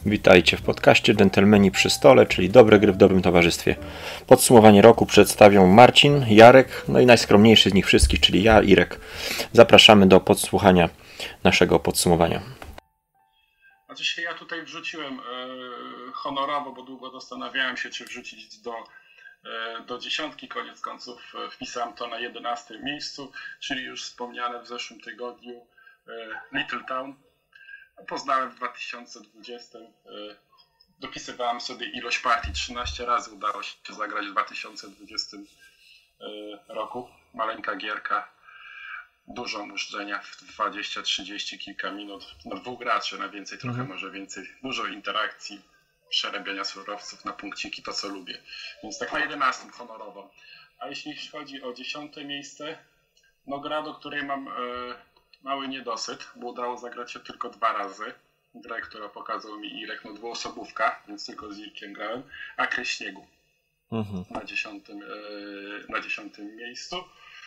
Witajcie w podcaście Dżentelmeni przy stole, czyli dobre gry w dobrym towarzystwie. Podsumowanie roku przedstawią Marcin, Jarek, no i najskromniejszy z nich wszystkich, czyli ja, Irek. Zapraszamy do podsłuchania naszego podsumowania. Znaczy ja tutaj wrzuciłem honorowo, bo długo zastanawiałem się, czy wrzucić do dziesiątki. Koniec końców wpisałem to na 11 miejscu, czyli już wspomniane w zeszłym tygodniu Little Town. Poznałem w 2020. Dopisywałem sobie ilość partii, 13 razy udało się zagrać w 2020 roku. Maleńka gierka, dużo mużdżenia w 20-30 kilka minut. No, 2 graczy na więcej, trochę może więcej. Dużo interakcji, przerabiania surowców na punkciki, to co lubię. Więc tak na 11 honorowo. A jeśli chodzi o 10 miejsce, no gra, do której mam mały niedosyt, bo udało zagrać się tylko 2 razy. Grę, która pokazał mi Irek, no 2-osobówka, więc tylko z Irkiem grałem, a Kry Śniegu na 10 miejscu.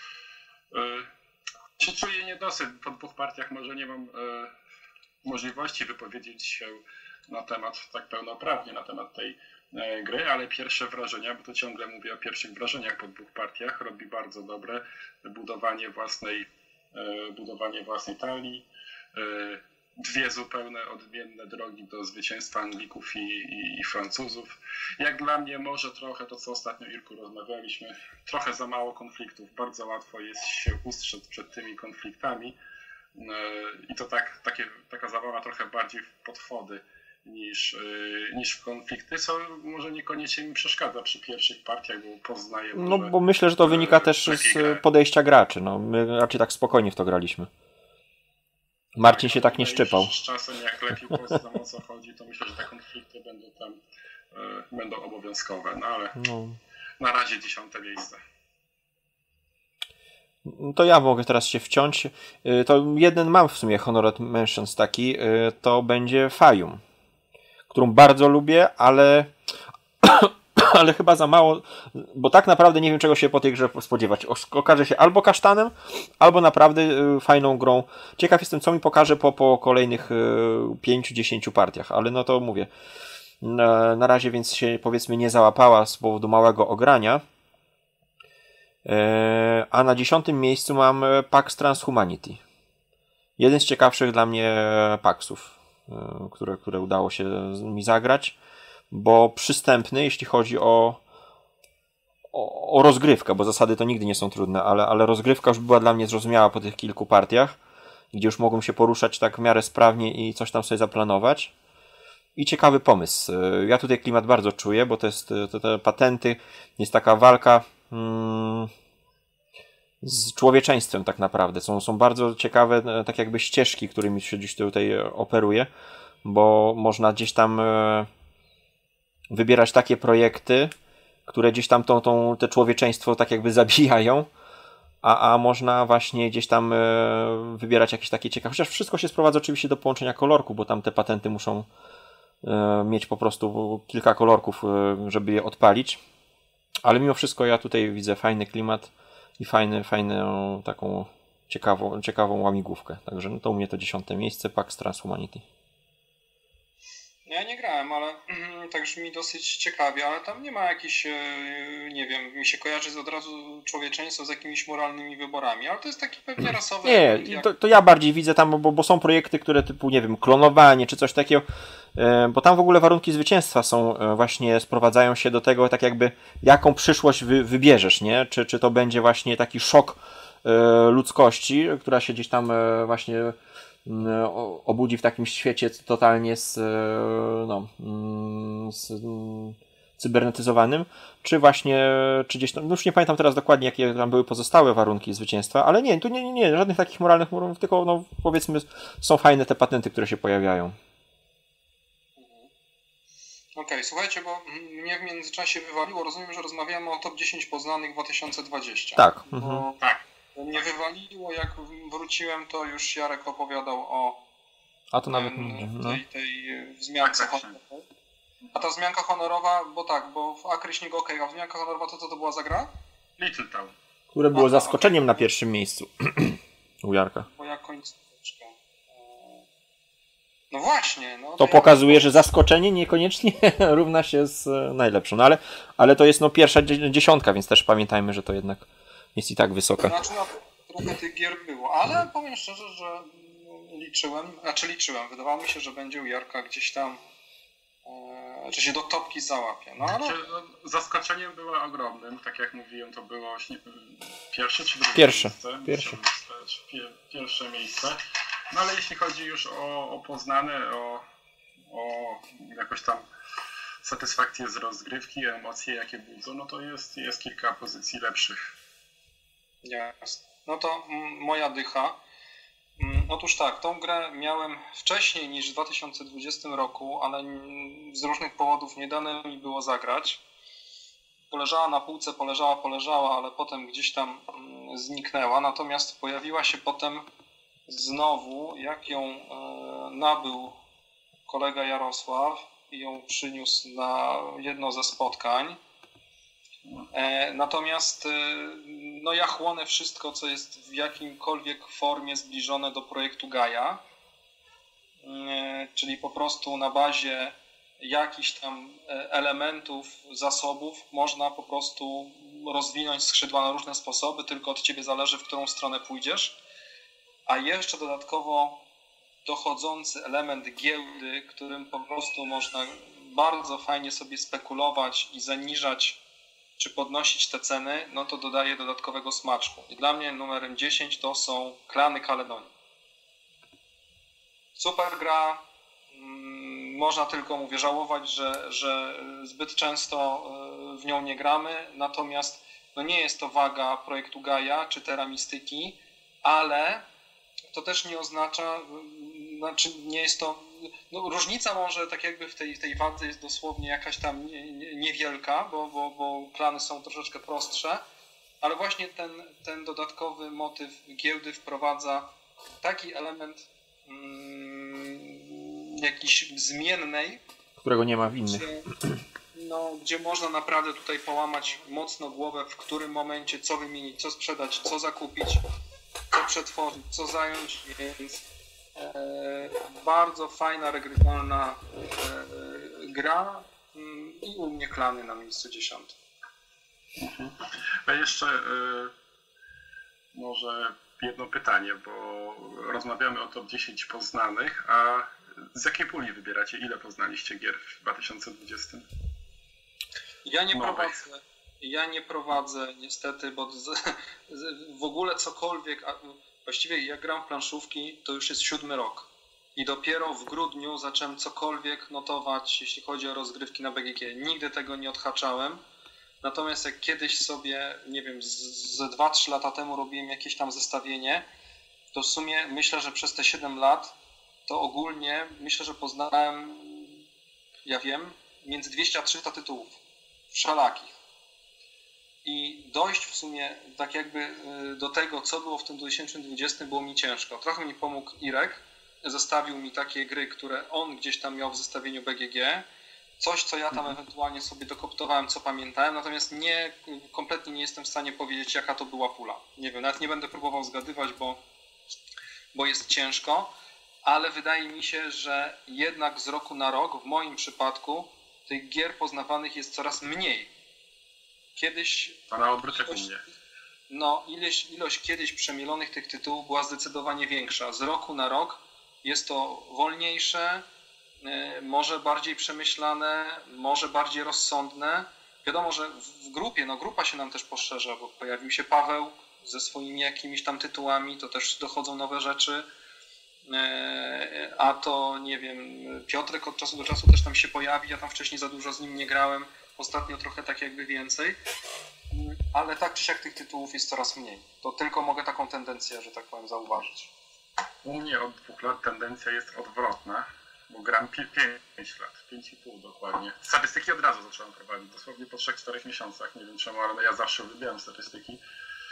Czy czuję niedosyt? Po 2 partiach może nie mam możliwości wypowiedzieć się na temat, tak pełnoprawnie na temat tej gry, ale pierwsze wrażenia, bo to ciągle mówię o pierwszych wrażeniach po 2 partiach, robi bardzo dobre budowanie własnej talii, 2 zupełnie odmienne drogi do zwycięstwa Anglików i Francuzów. Jak dla mnie może trochę to, co ostatnio, Irku, rozmawialiśmy, trochę za mało konfliktów. Bardzo łatwo jest się ustrzec przed tymi konfliktami i to taka zabawa trochę bardziej w podchody niż w konflikty, co może niekoniecznie mi przeszkadza przy pierwszych partiach, bo poznaję... No bo myślę, że to wynika też z podejścia graczy. No, my raczej tak spokojnie w to graliśmy. Marcin się tak nie szczypał. Z czasem, jak lepiej poznam, o co chodzi, to myślę, że te konflikty będą obowiązkowe. No ale na razie 10 miejsce. To ja mogę teraz się wciąć. To jeden mam w sumie honorable mentions taki, to będzie Fayum, którą bardzo lubię, ale chyba za mało, bo tak naprawdę nie wiem, czego się po tej grze spodziewać. Okaże się albo kasztanem, albo naprawdę fajną grą. Ciekaw jestem, co mi pokaże po kolejnych 5-10 partiach, ale no to mówię. Na razie więc się, powiedzmy, nie załapała z powodu małego ogrania. A na 10 miejscu mam Pax Transhumanity. Jeden z ciekawszych dla mnie Paxów, które udało się mi zagrać, bo przystępny, jeśli chodzi o rozgrywkę, bo zasady to nigdy nie są trudne, ale rozgrywka już była dla mnie zrozumiała po tych kilku partiach, gdzie już mogłem się poruszać tak w miarę sprawnie i coś tam sobie zaplanować. I ciekawy pomysł. Ja tutaj klimat bardzo czuję, bo to jest te patenty, jest taka walka z człowieczeństwem tak naprawdę. Są bardzo ciekawe tak jakby ścieżki, którymi się gdzieś tutaj operuje, bo można gdzieś tam wybierać takie projekty, które gdzieś tam te człowieczeństwo tak jakby zabijają, a można właśnie gdzieś tam wybierać jakieś takie ciekawe. Chociaż wszystko się sprowadza oczywiście do połączenia kolorku, bo tam te patenty muszą mieć po prostu kilka kolorków, żeby je odpalić. Ale mimo wszystko ja tutaj widzę fajny klimat i fajną taką ciekawą łamigłówkę. Także no to u mnie to 10 miejsce, Pax Transhumanity. Ja nie grałem, ale tak brzmi dosyć ciekawie, ale tam nie ma jakichś, nie wiem, mi się kojarzy od razu człowieczeństwo z jakimiś moralnymi wyborami, ale to jest taki pewnie rasowy... Nie, to ja bardziej widzę tam, bo są projekty, które typu, nie wiem, klonowanie czy coś takiego, bo tam w ogóle warunki zwycięstwa są właśnie, sprowadzają się do tego, tak jakby jaką przyszłość wybierzesz, nie? Czy to będzie właśnie taki szok ludzkości, która się gdzieś tam właśnie obudzi w takim świecie totalnie cybernetyzowanym, czy gdzieś tam, już nie pamiętam teraz dokładnie, jakie tam były pozostałe warunki zwycięstwa, ale nie, żadnych takich moralnych warunków, tylko powiedzmy są fajne te patenty, które się pojawiają. Okej, słuchajcie, bo mnie w międzyczasie wywaliło, rozumiem, że rozmawiamy o top 10 poznanych 2020. Tak. Tak. Mnie wywaliło, jak wróciłem, to już Jarek opowiadał o tej wzmiance honorowej. A ta wzmianka honorowa, bo w Akry Śniegu a wzmianka honorowa to co to była za gra? Little Town. Które było zaskoczeniem na pierwszym miejscu u Jarka. Bo ja końcóweczkę. No właśnie. No, to pokazuje, że zaskoczenie niekoniecznie równa się z najlepszą. No ale to jest pierwsza dziesiątka, więc też pamiętajmy, że to jednak jest i tak wysoka. Znaczy, trochę tych gier było, ale powiem szczerze, że liczyłem. Wydawało mi się, że będzie u Jarka gdzieś tam, że się do topki załapie. No, ale... Zaskoczeniem było ogromnym, tak jak mówiłem, to było pierwsze czy drugie miejsce? Pierwsze miejsce. No ale jeśli chodzi już o poznane, o jakoś tam satysfakcję z rozgrywki, emocje jakie budzą, no to jest kilka pozycji lepszych. Jasne. No to moja dycha. Otóż tak, tą grę miałem wcześniej niż w 2020 roku, ale z różnych powodów nie dane mi było zagrać. Poleżała na półce, poleżała, ale potem gdzieś tam zniknęła. Natomiast pojawiła się potem znowu, jak ją nabył kolega Jarosław i ją przyniósł na jedno ze spotkań. Natomiast no ja chłonę wszystko, co jest w jakimkolwiek formie zbliżone do projektu Gaia, czyli po prostu na bazie jakichś tam elementów, zasobów można po prostu rozwinąć skrzydła na różne sposoby, tylko od ciebie zależy, w którą stronę pójdziesz. A jeszcze dodatkowo dochodzący element giełdy, którym po prostu można bardzo fajnie sobie spekulować i zaniżać czy podnosić te ceny, no to dodaje dodatkowego smaczku. I dla mnie numerem 10 to są Klany Kaledonii. Super gra. Można tylko, mówię, żałować, że zbyt często w nią nie gramy. Natomiast no nie jest to waga projektu Gaia czy Terra Mystici, ale to też nie oznacza, znaczy nie jest to, no różnica może tak jakby w tej wadze jest dosłownie jakaś tam niewielka, bo plany są troszeczkę prostsze, ale właśnie ten dodatkowy motyw giełdy wprowadza taki element jakiś zmiennej, którego nie ma w innych. Gdzie można naprawdę tutaj połamać mocno głowę, w którym momencie co wymienić, co sprzedać, co zakupić, co przetworzyć, co zająć, więc bardzo fajna, regrywalna gra i u mnie Klany na miejscu 10. A jeszcze może jedno pytanie, bo rozmawiamy o top 10 poznanych, a z jakiej puli wybieracie? Ile poznaliście gier w 2020? Ja nie prowadzę niestety, bo w ogóle cokolwiek, właściwie jak gram w planszówki, to już jest 7 rok i dopiero w grudniu zacząłem cokolwiek notować, jeśli chodzi o rozgrywki na BGG. Nigdy tego nie odhaczałem, natomiast jak kiedyś sobie, nie wiem, ze 2-3 lata temu robiłem jakieś tam zestawienie, to w sumie myślę, że przez te 7 lat to ogólnie myślę, że poznałem, ja wiem, między 200 a 300 tytułów wszelakich. I dojść w sumie tak jakby do tego, co było w tym 2020, było mi ciężko. Trochę mi pomógł Irek, zestawił mi takie gry, które on gdzieś tam miał w zestawieniu BGG, coś, co ja tam ewentualnie sobie dokoptowałem, co pamiętałem, natomiast kompletnie nie jestem w stanie powiedzieć, jaka to była pula. Nie wiem, nawet nie będę próbował zgadywać, bo jest ciężko, ale wydaje mi się, że jednak z roku na rok, w moim przypadku, tych gier poznawanych jest coraz mniej. Kiedyś... A na odwrót jak u mnie. No, ilość kiedyś przemielonych tych tytułów była zdecydowanie większa. Z roku na rok jest to wolniejsze, może bardziej przemyślane, może bardziej rozsądne. Wiadomo, że w grupie, grupa się nam też poszerza, bo pojawił się Paweł ze swoimi jakimiś tam tytułami, to też dochodzą nowe rzeczy. A to, nie wiem, Piotrek od czasu do czasu też tam się pojawi, ja tam wcześniej za dużo z nim nie grałem, ostatnio trochę tak jakby więcej, ale tak czy siak tych tytułów jest coraz mniej. To tylko mogę taką tendencję, że tak powiem, zauważyć. U mnie od 2 lat tendencja jest odwrotna, bo gram 5 lat, 5,5 dokładnie. Statystyki od razu zacząłem prowadzić, dosłownie po 3-4 miesiącach, nie wiem czemu, ale ja zawsze lubiłem statystyki.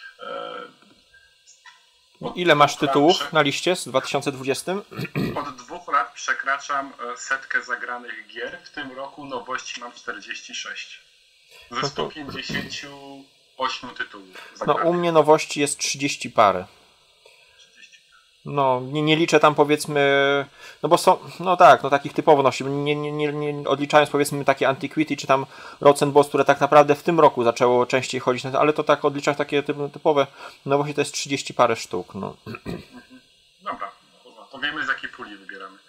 Ile masz tytułów na liście z 2020? Od 2 lat przekraczam 100 zagranych gier. W tym roku nowości mam 46. Ze 158 tytułów zagranych. No u mnie nowości jest 30 parę. No, nie liczę tam powiedzmy, no bo są, no tak, no takich typowo nosi, nie odliczając powiedzmy takie Antiquity czy tam Rods and Boss, które tak naprawdę w tym roku zaczęło częściej chodzić, ale to tak odliczać takie typowe, no właśnie to jest 30 parę sztuk, no. Dobra, to wiemy z jakiej puli wybieramy.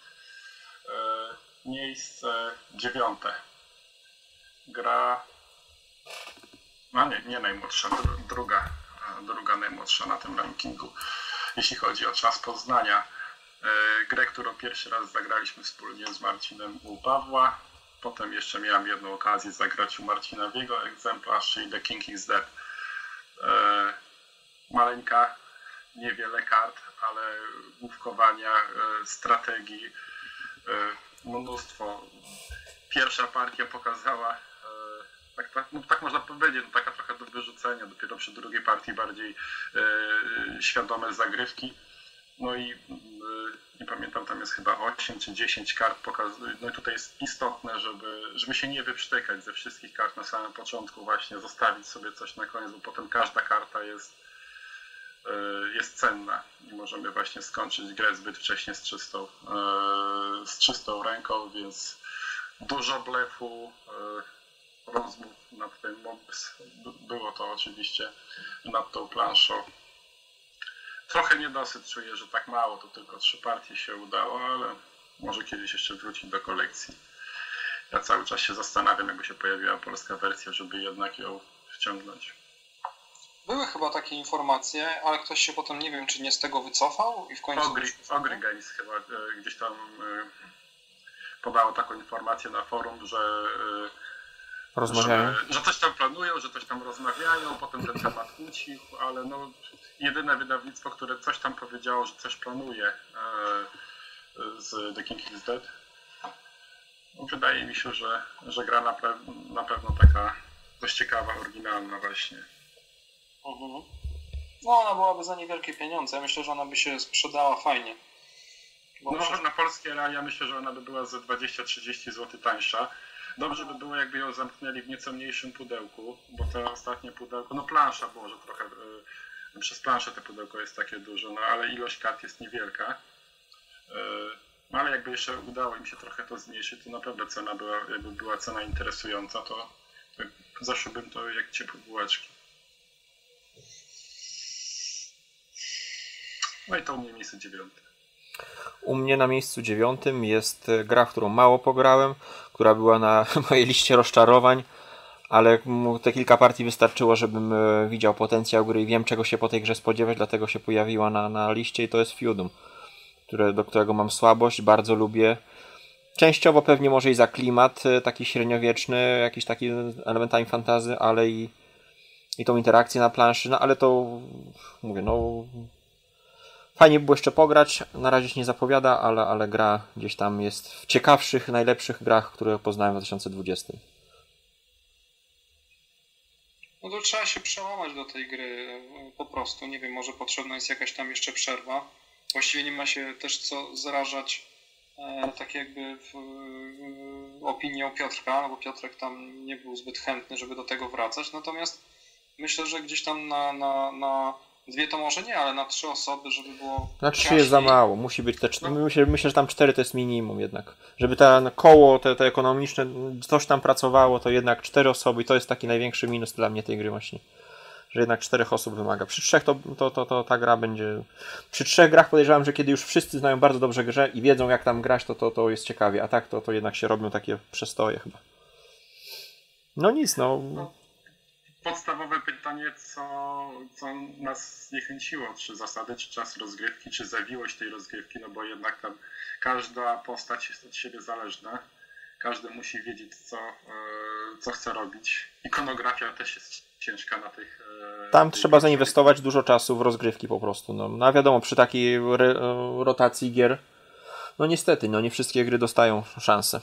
Miejsce 9. Gra, no nie najmłodsza, druga najmłodsza na tym rankingu, jeśli chodzi o czas poznania. Grę, którą pierwszy raz zagraliśmy wspólnie z Marcinem u Pawła. Potem jeszcze miałem jedną okazję zagrać u Marcina w jego egzemplarz, czyli The King is Dead. Maleńka, niewiele kart, ale główkowania, strategii, mnóstwo. Pierwsza partia pokazała, tak można powiedzieć, taka trochę do wyrzucenia, dopiero przy drugiej partii bardziej świadome zagrywki. No i nie pamiętam, tam jest chyba 8 czy 10 kart pokazuje. No i tutaj jest istotne, żeby się nie wyprztykać ze wszystkich kart na samym początku, właśnie zostawić sobie coś na koniec, bo potem każda karta jest cenna i możemy właśnie skończyć grę zbyt wcześnie z czystą ręką, więc dużo blefu, rozmów nad tym, było to oczywiście nad tą planszą. Trochę niedosyt czuję, że tak mało, to tylko 3 partie się udało, ale może kiedyś jeszcze wrócić do kolekcji. Ja cały czas się zastanawiam, jakby się pojawiła polska wersja, żeby jednak ją wciągnąć. Były chyba takie informacje, ale ktoś się potem, nie wiem, czy nie z tego wycofał i w końcu... Ogry Games chyba gdzieś tam podało taką informację na forum, że coś tam planują, że coś tam rozmawiają, potem ten temat ucichł, ale no jedyne wydawnictwo, które coś tam powiedziało, że coś planuje z The King is Dead. Wydaje mi się, że gra na pewno taka dość ciekawa, oryginalna właśnie. No ona byłaby za niewielkie pieniądze. Ja myślę, że ona by się sprzedała fajnie. Na polskie realia myślę, że ona by była za 20-30 zł tańsza. Dobrze by było, jakby ją zamknęli w nieco mniejszym pudełku, bo to ostatnie pudełko, no plansza może trochę, przez planszę to pudełko jest takie duże, no ale ilość kart jest niewielka. No ale jakby jeszcze udało im się trochę to zmniejszyć, to naprawdę cena jakby była cena interesująca, to zaszłbym to jak ciepłe bułeczki. No i to u mnie miejsce 9. U mnie na miejscu 9 jest gra, w którą mało pograłem, która była na mojej liście rozczarowań, ale te kilka partii wystarczyło, żebym widział potencjał gry i wiem, czego się po tej grze spodziewać, dlatego się pojawiła na liście i to jest Feudum, do którego mam słabość, bardzo lubię. Częściowo pewnie może i za klimat taki średniowieczny, jakiś taki elementami fantasy, ale i tą interakcję na planszy, no ale to mówię, no fajnie by było jeszcze pograć, na razie się nie zapowiada, ale gra gdzieś tam jest w ciekawszych, najlepszych grach, które poznałem w 2020. No to trzeba się przełamać do tej gry po prostu. Nie wiem, może potrzebna jest jakaś tam jeszcze przerwa. Właściwie nie ma się też co zrażać tak jakby w opinią Piotrka, no bo Piotrek tam nie był zbyt chętny, żeby do tego wracać. Natomiast myślę, że gdzieś tam na 2 to może nie, ale na 3 osoby, żeby było... Na 3 jest za mało, musi być te 4. Myślę, że tam 4 to jest minimum jednak. Żeby to koło, te ekonomiczne, coś tam pracowało, to jednak 4 osoby i to jest taki największy minus dla mnie tej gry właśnie. Że jednak 4 osób wymaga. Przy 3 to ta gra będzie... Przy 3 grach podejrzewam, że kiedy już wszyscy znają bardzo dobrze grę i wiedzą jak tam grać, to jest ciekawie. A tak to jednak się robią takie przestoje chyba. No nic, no. Podstawowe pytanie, co nas zniechęciło, czy zasady, czy czas rozgrywki, czy zawiłość tej rozgrywki, no bo jednak tam każda postać jest od siebie zależna, każdy musi wiedzieć, co chce robić. Ikonografia też jest ciężka na tych... Tam trzeba zainwestować dużo czasu w rozgrywki po prostu. No a wiadomo, przy takiej rotacji gier, no niestety, no nie wszystkie gry dostają szansę.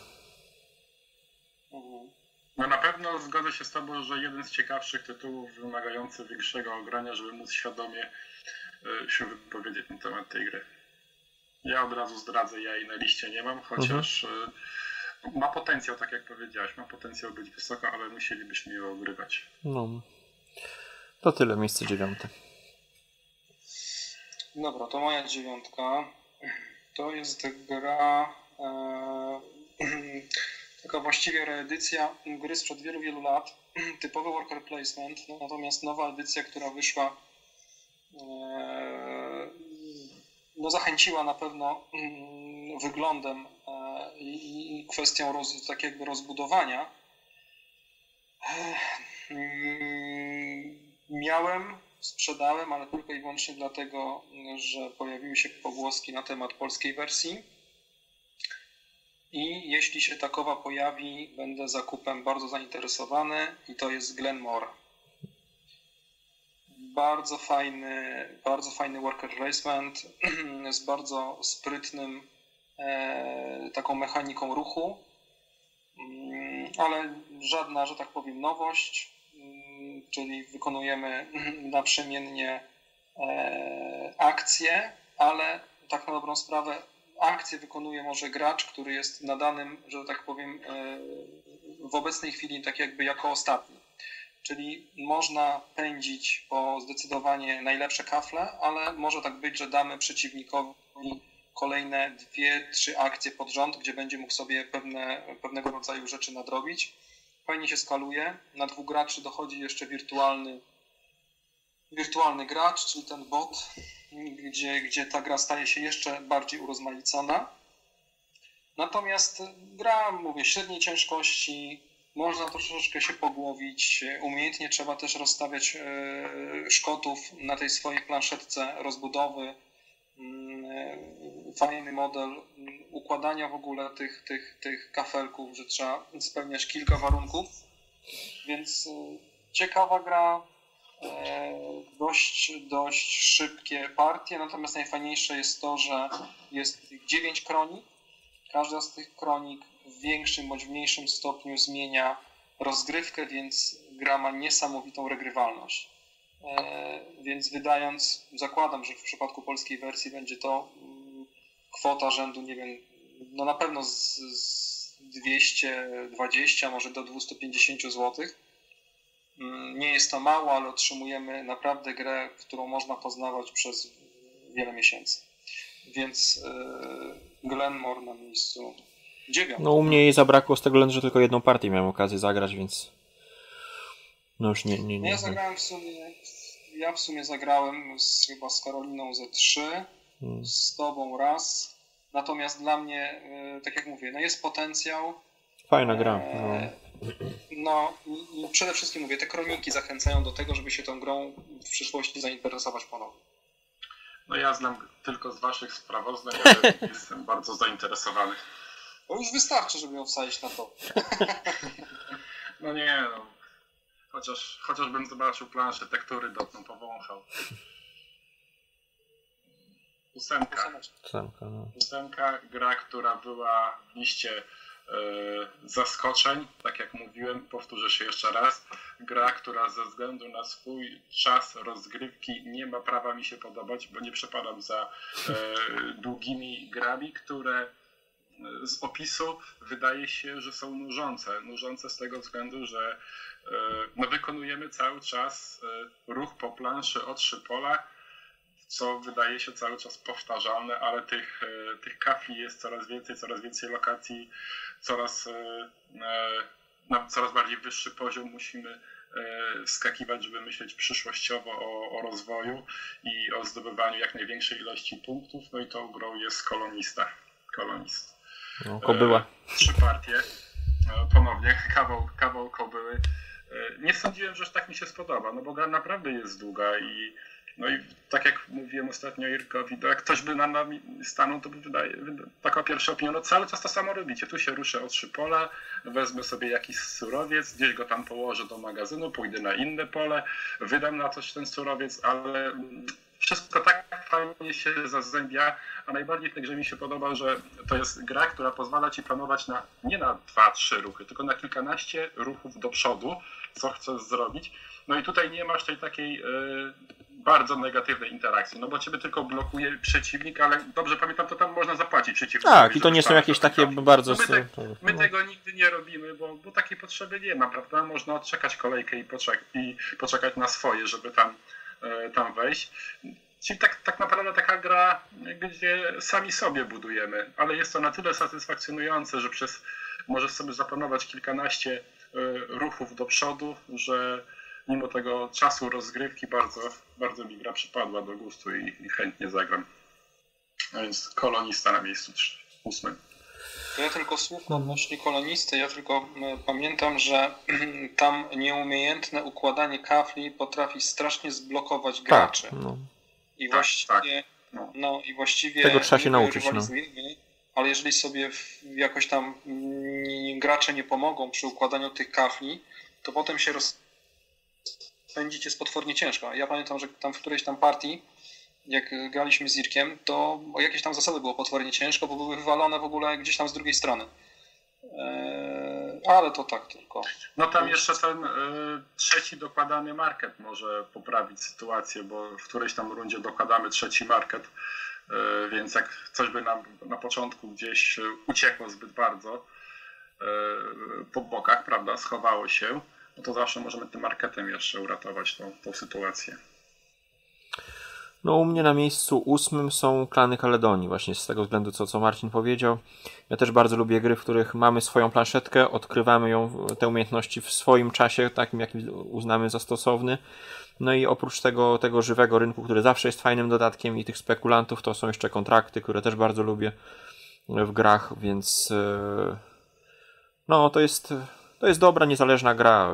No na pewno zgodzę się z Tobą, że jeden z ciekawszych tytułów wymagający większego ogrania, żeby móc świadomie się wypowiedzieć na temat tej gry. Ja od razu zdradzę, ja jej na liście nie mam, chociaż ma potencjał, tak jak powiedziałaś, ma potencjał być wysoko, ale musielibyśmy ją ogrywać. No, to tyle, miejsce 9. Dobra, to moja 9. To jest gra taka właściwie reedycja gry sprzed wielu, wielu lat. Typowy worker placement, natomiast nowa edycja, która wyszła, no zachęciła na pewno wyglądem i kwestią tak jakby rozbudowania. Sprzedałem, ale tylko i wyłącznie dlatego, że pojawiły się pogłoski na temat polskiej wersji. I jeśli się takowa pojawi, będę zakupem bardzo zainteresowany i to jest Glenmore. Bardzo fajny worker placement z bardzo sprytnym taką mechaniką ruchu, ale żadna, że tak powiem, nowość, czyli wykonujemy naprzemiennie akcje, ale tak na dobrą sprawę akcję wykonuje może gracz, który jest na danym, że tak powiem, w obecnej chwili tak jakby jako ostatni. Czyli można pędzić po zdecydowanie najlepsze kafle, ale może tak być, że damy przeciwnikowi kolejne 2-3 akcje pod rząd, gdzie będzie mógł sobie pewnego rodzaju rzeczy nadrobić. Fajnie się skaluje. Na 2 graczy dochodzi jeszcze wirtualny gracz, czyli ten bot, gdzie ta gra staje się jeszcze bardziej urozmaicona. Natomiast gra, mówię, średniej ciężkości, można troszeczkę się pogłowić. Umiejętnie trzeba też rozstawiać szkotów na tej swojej planszetce rozbudowy. Fajny model układania w ogóle tych kafelków, że trzeba spełniać kilka warunków. Więc ciekawa gra, dość szybkie partie, natomiast najfajniejsze jest to, że jest 9 kronik. Każda z tych kronik w większym bądź mniejszym stopniu zmienia rozgrywkę, więc gra ma niesamowitą regrywalność. Więc zakładam, że w przypadku polskiej wersji będzie to kwota rzędu, nie wiem, no na pewno z 220, może do 250 zł. Nie jest to mało, ale otrzymujemy naprawdę grę, którą można poznawać przez wiele miesięcy. Więc Glenmore na miejscu 9. No u mnie jej zabrakło z tego względu, że tylko jedną partię miałem okazję zagrać, więc no już nie. Ja w sumie zagrałem chyba z Karoliną ze 3, z tobą raz. Natomiast dla mnie, tak jak mówię, no jest potencjał. Fajna gra. No i przede wszystkim mówię, te kroniki zachęcają do tego, żeby się tą grą w przyszłości zainteresować ponownie. No ja znam tylko z waszych sprawozdań, ale jestem bardzo zainteresowany. To już wystarczy, żeby ją wsadzić na to. No nie, no. Chociażbym zobaczył planszę tektury, dotknął, powąchał. 8. 8, gra, która była w liście zaskoczeń, tak jak mówiłem, powtórzę się jeszcze raz. Gra, która ze względu na swój czas rozgrywki nie ma prawa mi się podobać, bo nie przepadam za długimi grami, które z opisu wydaje się, że są nużące. Nużące z tego względu, że no, wykonujemy cały czas ruch po planszy o 3 pola, co wydaje się cały czas powtarzalne, ale tych kafli jest coraz więcej lokacji, na coraz bardziej wyższy poziom musimy skakiwać, żeby myśleć przyszłościowo o rozwoju i o zdobywaniu jak największej ilości punktów. No i tą grą jest Kolonist. No, kobyła. 3 partie, ponownie, kawał kobyły. Nie sądziłem, że tak mi się spodoba, no bo gra naprawdę jest długa i tak jak mówiłem ostatnio Irkowi, jak ktoś by na nami stanął, to by taka pierwsza opinia, no cały czas to samo robicie, tu się ruszę o 3 pola, wezmę sobie jakiś surowiec, gdzieś go tam położę do magazynu, pójdę na inne pole, wydam na coś ten surowiec, ale wszystko tak fajnie się zazębia, a najbardziej w tej grze mi się podoba, że to jest gra, która pozwala ci planować nie na 2-3 ruchy, tylko na kilkanaście ruchów do przodu, co chcesz zrobić. No i tutaj nie masz tej takiej bardzo negatywnej interakcji, no bo ciebie tylko blokuje przeciwnik, ale dobrze pamiętam, to tam można zapłacić przeciwnikowi. Tak, i to nie są jakieś takie bardzo... My tego nigdy nie robimy, bo takiej potrzeby nie ma, prawda? Można odczekać kolejkę i poczekać na swoje, żeby tam wejść. Czyli tak naprawdę taka gra, gdzie sami sobie budujemy, ale jest to na tyle satysfakcjonujące, że możesz sobie zaplanować kilkanaście ruchów do przodu, że mimo tego czasu rozgrywki bardzo mi gra przypadła do gustu i chętnie zagram. A więc kolonista na miejscu 8. Ja tylko słów odnośnie kolonisty, ja tylko pamiętam, że tam nieumiejętne układanie kafli potrafi strasznie zblokować graczy. I właściwie, i właściwie tego trzeba się nauczyć. Ale jeżeli sobie jakoś tam gracze nie pomogą przy układaniu tych kafli, to potem się rozpędzić jest potwornie ciężko. Ja pamiętam, że tam w którejś tam partii, jak graliśmy z Irkiem, to o jakieś tam zasady było potwornie ciężko, bo były wywalone w ogóle gdzieś tam z drugiej strony. Ale to tak tylko. No tam jeszcze ten trzeci dokładany market może poprawić sytuację, bo w którejś tam rundzie dokładamy trzeci market, więc jak coś by na początku gdzieś uciekło zbyt bardzo po bokach, prawda, schowało się, no to zawsze możemy tym marketem jeszcze uratować tą sytuację. No u mnie na miejscu 8 są klany Kaledonii, właśnie z tego względu, co Marcin powiedział. Ja też bardzo lubię gry, w których mamy swoją planszetkę, odkrywamy te umiejętności w swoim czasie, takim jakim uznamy za stosowny. No i oprócz tego żywego rynku, który zawsze jest fajnym dodatkiem i tych spekulantów, to są jeszcze kontrakty, które też bardzo lubię w grach, więc no to jest dobra, niezależna gra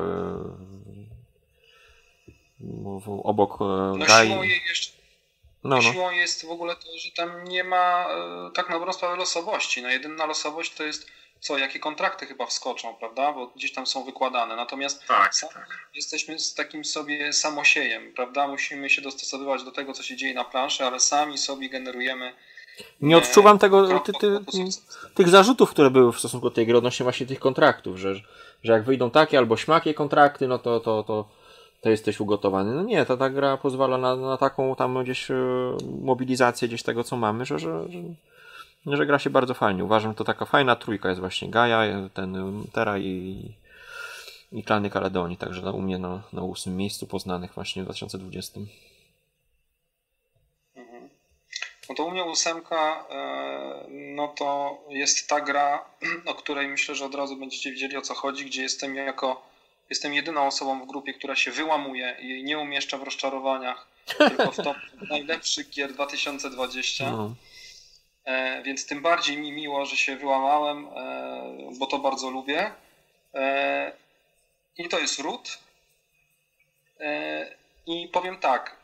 obok Siłą jej jeszcze siłą jest w ogóle to, że tam nie ma tak na dobrą sprawę losowości. Jedyna losowość to jest jakie kontrakty chyba wskoczą, prawda? Bo gdzieś tam są wykładane. Natomiast jesteśmy z takim sobie samosiejem, prawda? Musimy się dostosowywać do tego, co się dzieje na planszy, ale sami sobie generujemy. Nie odczuwam tych zarzutów, które były w stosunku do tej gry odnośnie właśnie tych kontraktów, że jak wyjdą takie albo śmakie kontrakty, no to jesteś ugotowany. No nie, ta gra pozwala na taką tam gdzieś mobilizację gdzieś tego, co mamy, że gra się bardzo fajnie. Uważam, że to taka fajna trójka jest właśnie Gaia, Terra i klany Kaledonii, także u mnie na 8 miejscu poznanych właśnie w 2020. No to u mnie 8, no to jest ta gra, o której myślę, że od razu będziecie wiedzieli, o co chodzi, gdzie jestem jedyną osobą w grupie, która się wyłamuje i nie umieszcza w rozczarowaniach, tylko w top najlepszych gier 2020. No. Więc tym bardziej mi miło, że się wyłamałem, bo to bardzo lubię. I to jest Root. I powiem tak.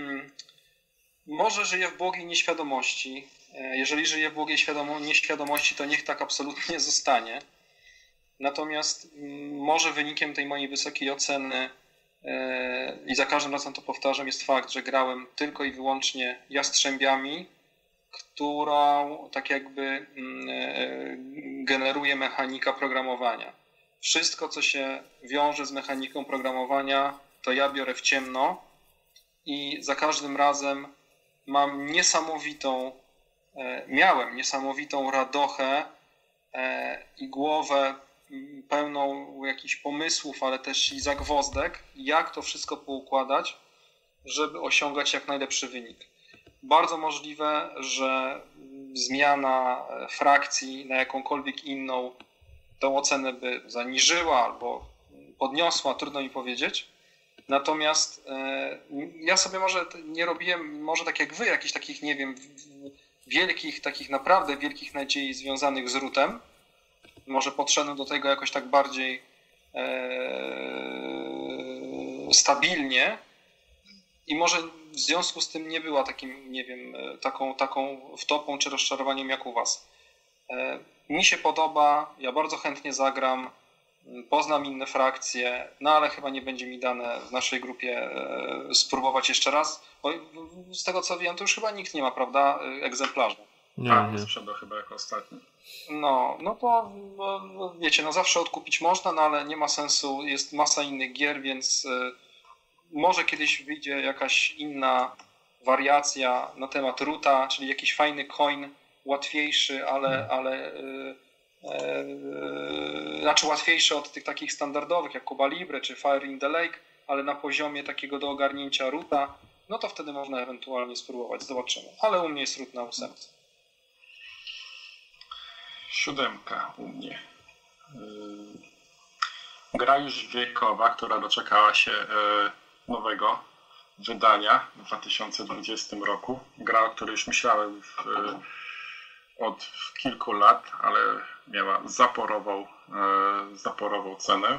Może żyję w błogiej nieświadomości. Jeżeli żyję w błogiej nieświadomości, to niech tak absolutnie zostanie. Natomiast może wynikiem tej mojej wysokiej oceny i za każdym razem to powtarzam, jest fakt, że grałem tylko i wyłącznie Jastrzębiami, którą tak jakby generuje mechanika programowania. Wszystko, co się wiąże z mechaniką programowania, to ja biorę w ciemno i za każdym razem miałem niesamowitą radochę i głowę pełną jakichś pomysłów, ale też i zagwozdek, jak to wszystko poukładać, żeby osiągać jak najlepszy wynik. Bardzo możliwe, że zmiana frakcji na jakąkolwiek inną tą ocenę by zaniżyła albo podniosła, trudno mi powiedzieć. Natomiast ja sobie może nie robiłem, może tak jak wy, jakichś takich, nie wiem, takich naprawdę wielkich nadziei związanych z Rootem. Może podszedłem do tego jakoś tak bardziej stabilnie i może w związku z tym nie była takim, nie wiem, taką wtopą czy rozczarowaniem jak u was. Mi się podoba, ja bardzo chętnie zagram, poznam inne frakcje, no ale chyba nie będzie mi dane w naszej grupie spróbować jeszcze raz, bo z tego co wiem, to już chyba nikt nie ma, prawda, egzemplarza. Nie sprzedał chyba jako ostatni. No to wiecie, no zawsze odkupić można, no ale nie ma sensu, jest masa innych gier, więc może kiedyś wyjdzie jakaś inna wariacja na temat Roota, czyli jakiś fajny coin, łatwiejszy, znaczy łatwiejszy od tych takich standardowych jak Cuba Libre czy Fire in the Lake, ale na poziomie takiego do ogarnięcia Roota, no to wtedy można ewentualnie spróbować, zobaczymy. Ale u mnie jest ród na 8. 7 u mnie. Gra już wiekowa, która doczekała się nowego wydania w 2020 roku. Gra, o której już myślałem od kilku lat, ale miała zaporową cenę.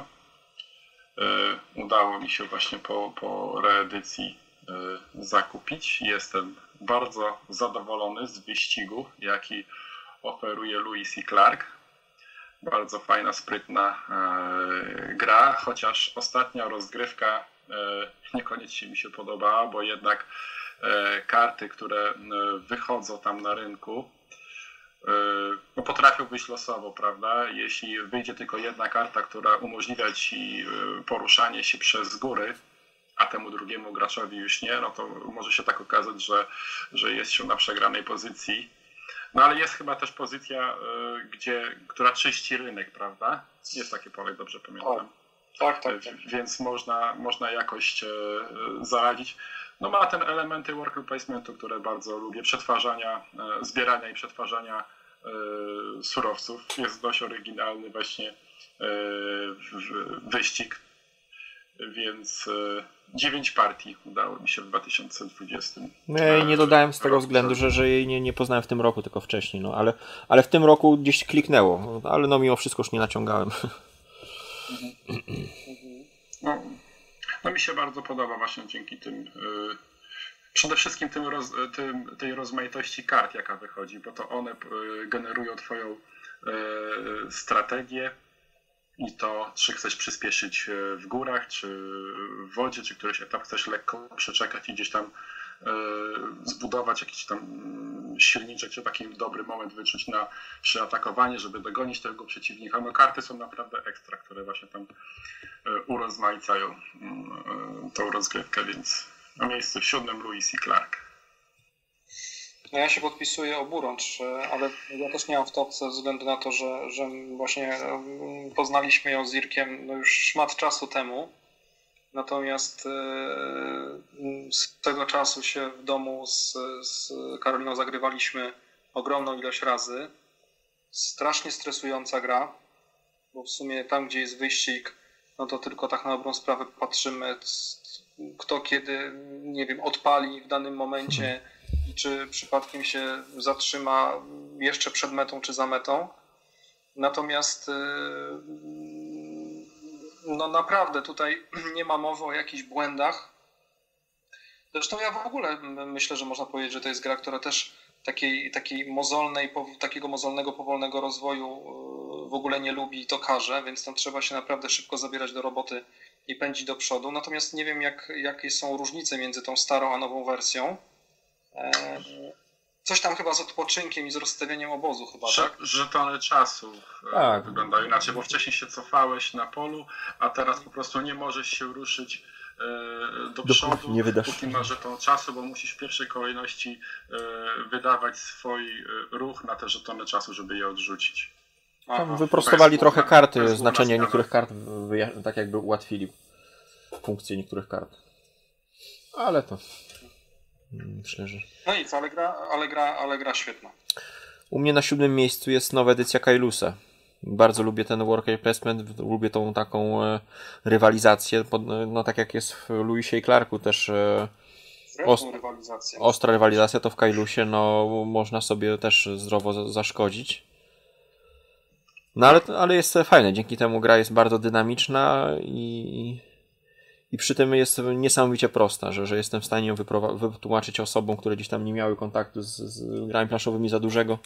Udało mi się właśnie po reedycji zakupić. Jestem bardzo zadowolony z wyścigu, jaki oferuje Lewis i Clark. Bardzo fajna, sprytna gra, chociaż ostatnia rozgrywka niekoniecznie mi się podobała, bo jednak karty, które wychodzą tam na rynku, no potrafią wyjść losowo, prawda? Jeśli wyjdzie tylko jedna karta, która umożliwia ci poruszanie się przez góry, a temu drugiemu graczowi już nie, no to może się tak okazać, że jest się na przegranej pozycji. No ale jest chyba też pozycja, która czyści rynek, prawda? Jest takie pole, dobrze pamiętam. Tak. Więc można jakoś zaradzić. No ma ten elementy worker placementu, które bardzo lubię, zbierania i przetwarzania surowców. Jest dość oryginalny właśnie wyścig, więc 9 partii udało mi się w 2020. No ja jej nie dodałem z tego względu, że jej nie poznałem w tym roku, tylko wcześniej, no ale w tym roku gdzieś kliknęło, ale no mimo wszystko już nie naciągałem. No mi się bardzo podoba właśnie dzięki tym, przede wszystkim tej rozmaitości kart, jaka wychodzi, bo to one generują twoją strategię i to, czy chcesz przyspieszyć w górach, czy w wodzie, czy któryś etap chcesz lekko przeczekać i gdzieś tam zbudować jakiś tam silniczek, czy taki dobry moment wyczuć na przyatakowanie, żeby dogonić tego przeciwnika. No karty są naprawdę ekstra, które właśnie tam urozmaicają tą rozgrywkę, więc na miejscu 7 Lewis i Clark. No ja się podpisuję oburącz, ale ja też nie mam w topce ze względu na to, że właśnie poznaliśmy ją z Irkiem no już szmat czasu temu. Natomiast z tego czasu się w domu z Karoliną zagrywaliśmy ogromną ilość razy. Strasznie stresująca gra, bo w sumie tam, gdzie jest wyścig, no to tylko tak na dobrą sprawę patrzymy, kto kiedy, nie wiem, odpali w danym momencie i czy przypadkiem się zatrzyma jeszcze przed metą czy za metą. Natomiast no naprawdę tutaj nie ma mowy o jakichś błędach. Zresztą ja w ogóle myślę, że można powiedzieć, że to jest gra, która też takiego mozolnego, powolnego rozwoju w ogóle nie lubi i to każe, więc tam trzeba się naprawdę szybko zabierać do roboty i pędzić do przodu. Natomiast nie wiem, jakie są różnice między tą starą a nową wersją. Coś tam chyba z odpoczynkiem i z rozstawieniem obozu chyba, tak? Żetony czasu wyglądają inaczej, bo wcześniej się cofałeś na polu, a teraz po prostu nie możesz się ruszyć do przodu, póki masz żeton czasu, bo musisz w pierwszej kolejności wydawać swój ruch na te żetony czasu, żeby je odrzucić. Tam wyprostowali trochę karty, znaczenie niektórych kart, tak jakby ułatwili funkcję niektórych kart. Ale to myślę, że... No nic, ale gra świetna. U mnie na 7. miejscu jest nowa edycja Kailusa. Bardzo lubię ten worker placement, lubię tą taką rywalizację, no tak jak jest w Lewisie i Clarku też ostra rywalizacja, to w Kailusie no można sobie też zdrowo zaszkodzić. No ale jest fajne, dzięki temu gra jest bardzo dynamiczna i przy tym jest niesamowicie prosta, że jestem w stanie ją wytłumaczyć osobom, które gdzieś tam nie miały kontaktu z grami planszowymi za dużego,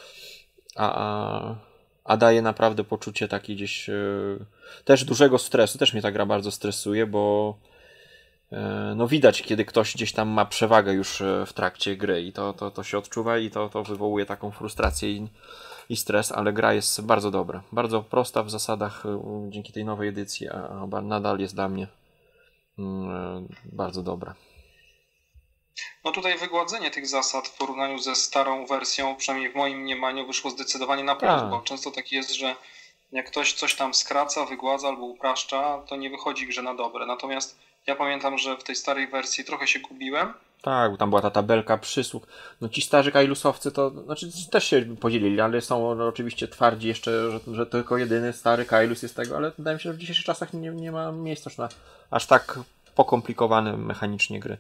a daje naprawdę poczucie takiej gdzieś też dużego stresu. Też mnie ta gra bardzo stresuje, bo no widać, kiedy ktoś gdzieś tam ma przewagę już w trakcie gry i to się odczuwa i to wywołuje taką frustrację i stres, ale gra jest bardzo dobra. Bardzo prosta w zasadach dzięki tej nowej edycji, a nadal jest dla mnie bardzo dobra. No tutaj wygładzenie tych zasad w porównaniu ze starą wersją, przynajmniej w moim mniemaniu, wyszło zdecydowanie na plus, bo często tak jest, że jak ktoś coś tam skraca, wygładza albo upraszcza, to nie wychodzi grze na dobre. Natomiast Ja pamiętam, że w tej starej wersji trochę się gubiłem. Tak, bo tam była ta tabelka przysług. No ci starzy Kailusowcy to, znaczy też się podzielili, ale są oczywiście twardzi jeszcze, że tylko jedyny stary Kailus jest tego, ale wydaje mi się, że w dzisiejszych czasach nie ma miejsca już na aż tak pokomplikowane mechanicznie gry.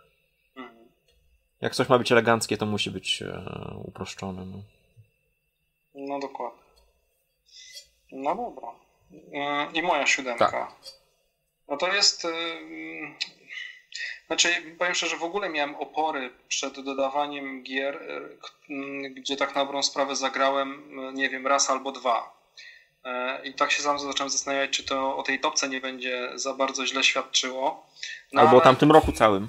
Jak coś ma być eleganckie, to musi być uproszczone. No dokładnie. No dobra. I moja 7. Tak. No to jest... Znaczy, powiem szczerze, że w ogóle miałem opory przed dodawaniem gier, gdzie tak na dobrą sprawę zagrałem, nie wiem, raz albo dwa. I tak się sam zacząłem zastanawiać, czy to o tej topce nie będzie za bardzo źle świadczyło. No, albo o tamtym roku całym.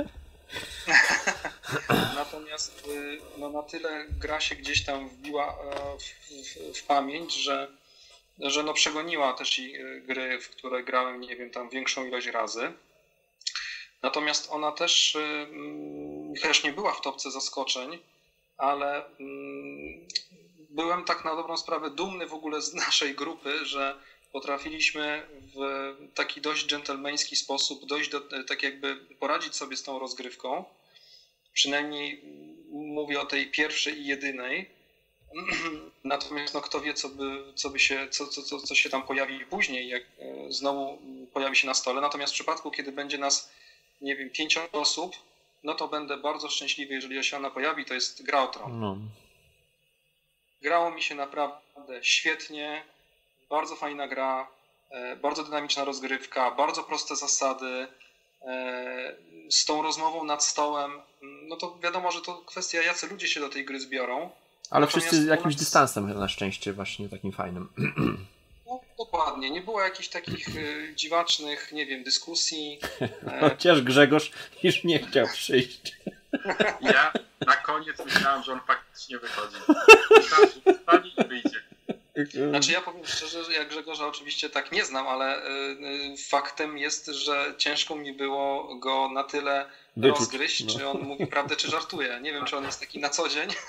Natomiast no, na tyle gra się gdzieś tam wbiła w pamięć, że no przegoniła też i gry, w które grałem, nie wiem, tam większą ilość razy. Natomiast ona też nie była w topce zaskoczeń, ale byłem tak na dobrą sprawę dumny w ogóle z naszej grupy, że potrafiliśmy w taki dość dżentelmeński sposób dojść do, tak jakby poradzić sobie z tą rozgrywką. Przynajmniej mówię o tej pierwszej i jedynej. Natomiast no, kto wie, co się tam pojawi później, jak znowu pojawi się na stole. Natomiast w przypadku, kiedy będzie nas, nie wiem, 5 osób, no to będę bardzo szczęśliwy, jeżeli się ona pojawi, to jest Gra o Tron. No. Grało mi się naprawdę świetnie, bardzo fajna gra, bardzo dynamiczna rozgrywka, bardzo proste zasady, z tą rozmową nad stołem, no to wiadomo, że to kwestia, jacy ludzie się do tej gry zbiorą. Ale wszyscy z jakimś dystansem na szczęście właśnie takim fajnym. No, dokładnie, nie było jakichś takich dziwacznych, nie wiem, dyskusji. Chociaż Grzegorz już nie chciał przyjść. Ja na koniec myślałem, że on faktycznie wychodzi. Myślałem, że wstanie i wyjdzie. Znaczy ja powiem szczerze, że ja Grzegorza oczywiście tak nie znam, ale faktem jest, że ciężko mi było go na tyle rozgryźć, czy on mówi prawdę, czy żartuje. Nie wiem, czy on jest taki na co dzień,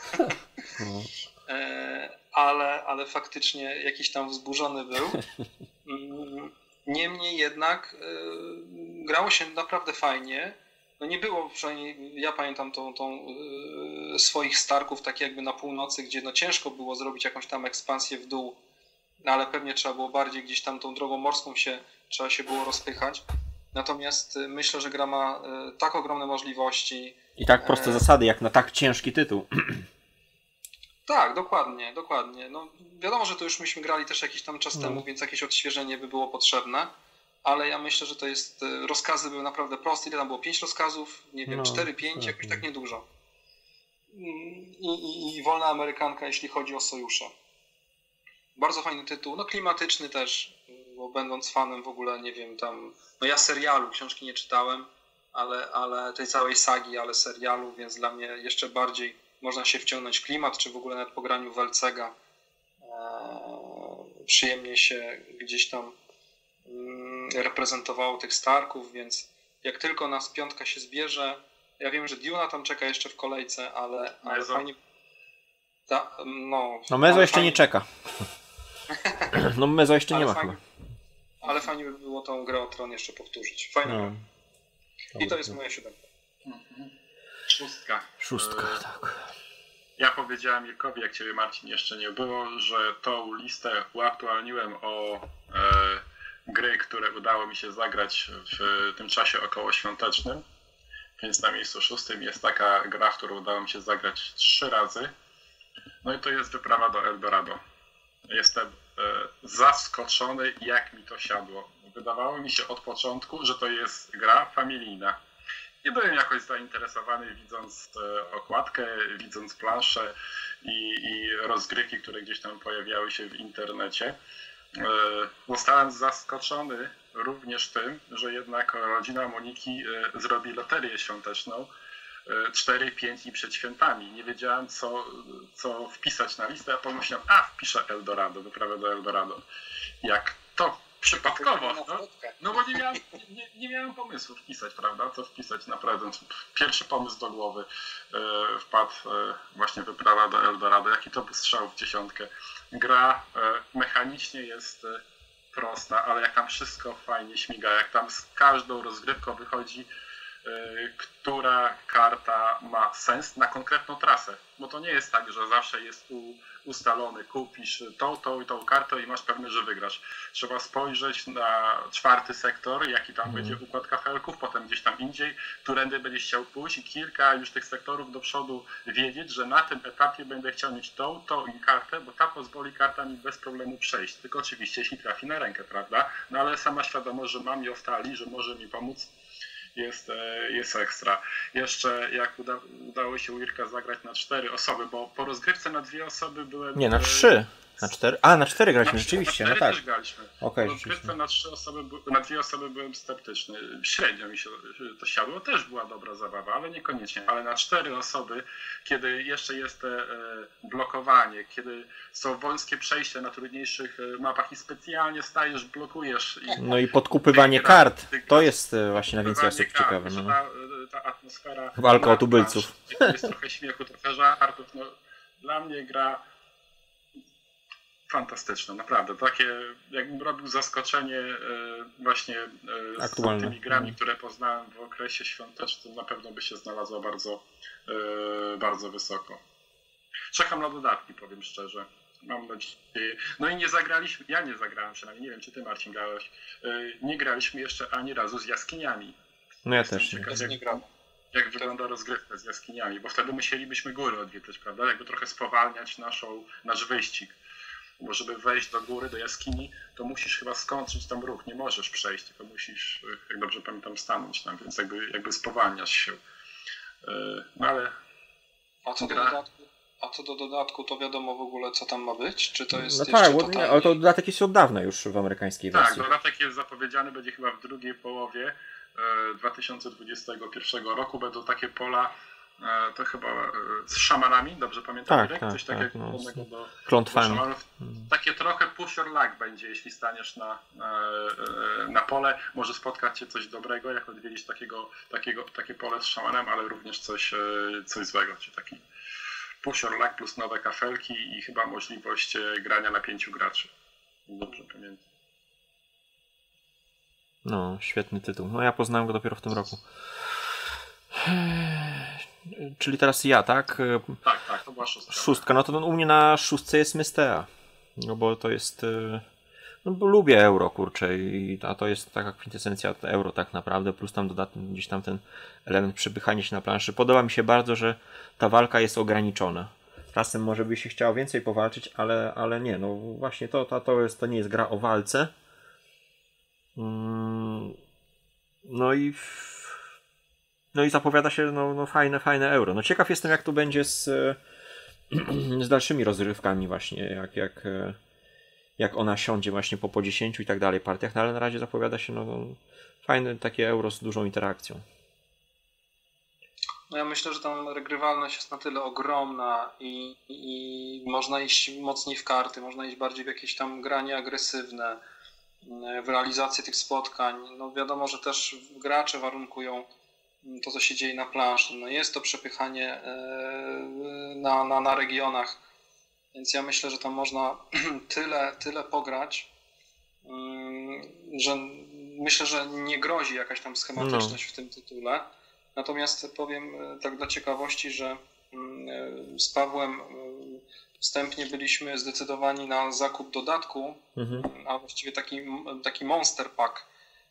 ale faktycznie jakiś tam wzburzony był. Niemniej jednak grało się naprawdę fajnie. No nie było, przynajmniej ja pamiętam tą swoich Starków tak jakby na północy, gdzie no ciężko było zrobić jakąś tam ekspansję w dół, no ale pewnie trzeba było bardziej gdzieś tam tą drogą morską trzeba się było rozpychać. Natomiast myślę, że gra ma tak ogromne możliwości. I tak proste zasady, jak na tak ciężki tytuł. Tak, dokładnie. No, wiadomo, że to już myśmy grali też jakiś tam czas temu, więc jakieś odświeżenie by było potrzebne. Ale ja myślę, że to jest, rozkazy były naprawdę proste. Ile tam było? 5 rozkazów? Nie wiem, 4-5, jakoś tak niedużo. I wolna amerykanka, jeśli chodzi o sojusze. Bardzo fajny tytuł, no klimatyczny też, bo będąc fanem w ogóle, nie wiem, tam, no ja serialu, książki nie czytałem, ale tej całej sagi, ale serialu, więc dla mnie jeszcze bardziej można się wciągnąć w klimat, czy w ogóle nawet po graniu Welcega przyjemnie się gdzieś tam reprezentowało tych Starków, więc jak tylko nas 5 się zbierze, ja wiem, że Duna tam czeka jeszcze w kolejce, ale fajnie... No Mezo jeszcze nie czeka. No Mezo jeszcze nie ma chyba. Ale fajnie by było tą Grę o Tron jeszcze powtórzyć. Fajna gra. I to jest moja 7. 6. Tak. Ja powiedziałem Mirkowi, jak ciebie Marcin jeszcze nie było, że tą listę uaktualniłem o gry, które udało mi się zagrać w tym czasie okołoświątecznym. Więc na miejscu 6 jest taka gra, w którą udało mi się zagrać 3 razy. No i to jest Wyprawa do Eldorado. Jestem zaskoczony, jak mi to siadło. Wydawało mi się od początku, że to jest gra familijna. Nie byłem jakoś zainteresowany, widząc okładkę, widząc planszę i rozgrywki, które gdzieś tam pojawiały się w internecie. Zostałem zaskoczony również tym, że jednak rodzina Moniki zrobi loterię świąteczną 4-5 dni przed świętami. Nie wiedziałem, co wpisać na listę, a pomyślałem, wpiszę Eldorado, Wyprawę do Eldorado. Jak to przypadkowo, no bo nie miałem pomysłu wpisać, prawda, co wpisać na prezent. Pierwszy pomysł do głowy wpadł właśnie Wyprawa do Eldorado. Jaki to był strzał w dziesiątkę. Gra mechanicznie jest prosta, ale jak tam wszystko fajnie śmiga, jak tam z każdą rozgrywką wychodzi, która karta ma sens na konkretną trasę. Bo to nie jest tak, że zawsze jest ustalony, kupisz tą i tą kartę i masz pewność, że wygrasz. Trzeba spojrzeć na 4. sektor, jaki tam będzie układ kafelków, potem gdzieś tam indziej, którędy będziesz chciał pójść i kilka już tych sektorów do przodu wiedzieć, że na tym etapie będę chciał mieć tą i kartę, bo ta pozwoli karta mi bez problemu przejść. Tylko oczywiście jeśli trafi na rękę, prawda? No ale sama świadomość, że mam ją w talii, że może mi pomóc, jest ekstra. Jeszcze jak udało się u Irka zagrać na 4 osoby, bo po rozgrywce na 2 osoby byłem... Nie, na 3. Na 4? A, na 4 graliśmy, rzeczywiście. Na 4 no tak. też graliśmy. Okay, po rozgrywce na 2 osoby byłem sceptyczny. Średnio mi się to siadło. Też była dobra zabawa, ale niekoniecznie. Ale na 4 osoby, kiedy jeszcze jest blokowanie, kiedy są wąskie przejścia na trudniejszych mapach i specjalnie stajesz, blokujesz. No i podkupywanie kart. To jest właśnie na więcej osób ciekawe. No. Ta atmosfera... Walka o tubylców. Jest trochę śmiechu, trochę żartów. No, dla mnie gra fantastyczne, naprawdę. Takie, jakbym robił zaskoczenie właśnie z tymi grami, które poznałem w okresie świątecznym, na pewno by się znalazła bardzo, bardzo wysoko. Czekam na dodatki, powiem szczerze. Mam nadzieję. No i nie zagraliśmy, ja nie zagrałem przynajmniej, nie wiem czy ty, Marcin, grałeś, nie graliśmy jeszcze ani razu z jaskiniami. No ja też nie grałem. Jak wygląda rozgrywka z jaskiniami, bo wtedy musielibyśmy góry odwiedzać, prawda? Jakby trochę spowalniać nasz wyścig. Bo żeby wejść do góry, do jaskini, to musisz chyba skończyć tam ruch. Nie możesz przejść, tylko musisz, jak dobrze pamiętam, stanąć tam, więc jakby spowalniasz się. No ale... A co do dodatku, to wiadomo w ogóle, co tam ma być? Czy to jest no tak, ale to dodatek jest od dawna już w amerykańskiej wersji. Tak, dodatek jest zapowiedziany, będzie chyba w drugiej połowie 2021 roku. Będą takie pola, to chyba z szamanami, dobrze pamiętam? Tak, coś takiego podobnego do szamanów. Takie trochę push your luck będzie, jeśli staniesz na pole. Może spotkać cię coś dobrego, jak odwiedzić takie pole z szamanem, ale również coś złego, czyli taki push your luck plus nowe kafelki i chyba możliwość grania na 5 graczy. Dobrze pamiętam. No, świetny tytuł. No ja poznałem go dopiero w tym roku. Czyli teraz ja, tak? Tak, to była 6. 6. No to u mnie na 6 jest Mystea. No bo to jest... No bo lubię euro, kurczę, a to jest taka kwintesencja euro tak naprawdę, plus tam dodatny gdzieś tam ten element przepychania się na planszy. Podoba mi się bardzo, że ta walka jest ograniczona. Czasem może by się chciało więcej powalczyć, ale nie, no właśnie to nie jest gra o walce. No i zapowiada się no fajne euro. No ciekaw jestem, jak to będzie z dalszymi rozrywkami właśnie, jak ona siądzie właśnie po 10 i tak dalej partiach, no ale na razie zapowiada się fajne takie euro z dużą interakcją. No ja myślę, że tam regrywalność jest na tyle ogromna i można iść mocniej w karty, można iść bardziej w jakieś tam granie agresywne, w realizację tych spotkań. No wiadomo, że też gracze warunkują to, co się dzieje na planszy. No jest to przepychanie na regionach, więc ja myślę, że tam można tyle pograć, że myślę, że nie grozi jakaś tam schematyczność w tym tytule. Natomiast powiem tak dla ciekawości, że z Pawłem wstępnie byliśmy zdecydowani na zakup dodatku, a właściwie taki monster pack.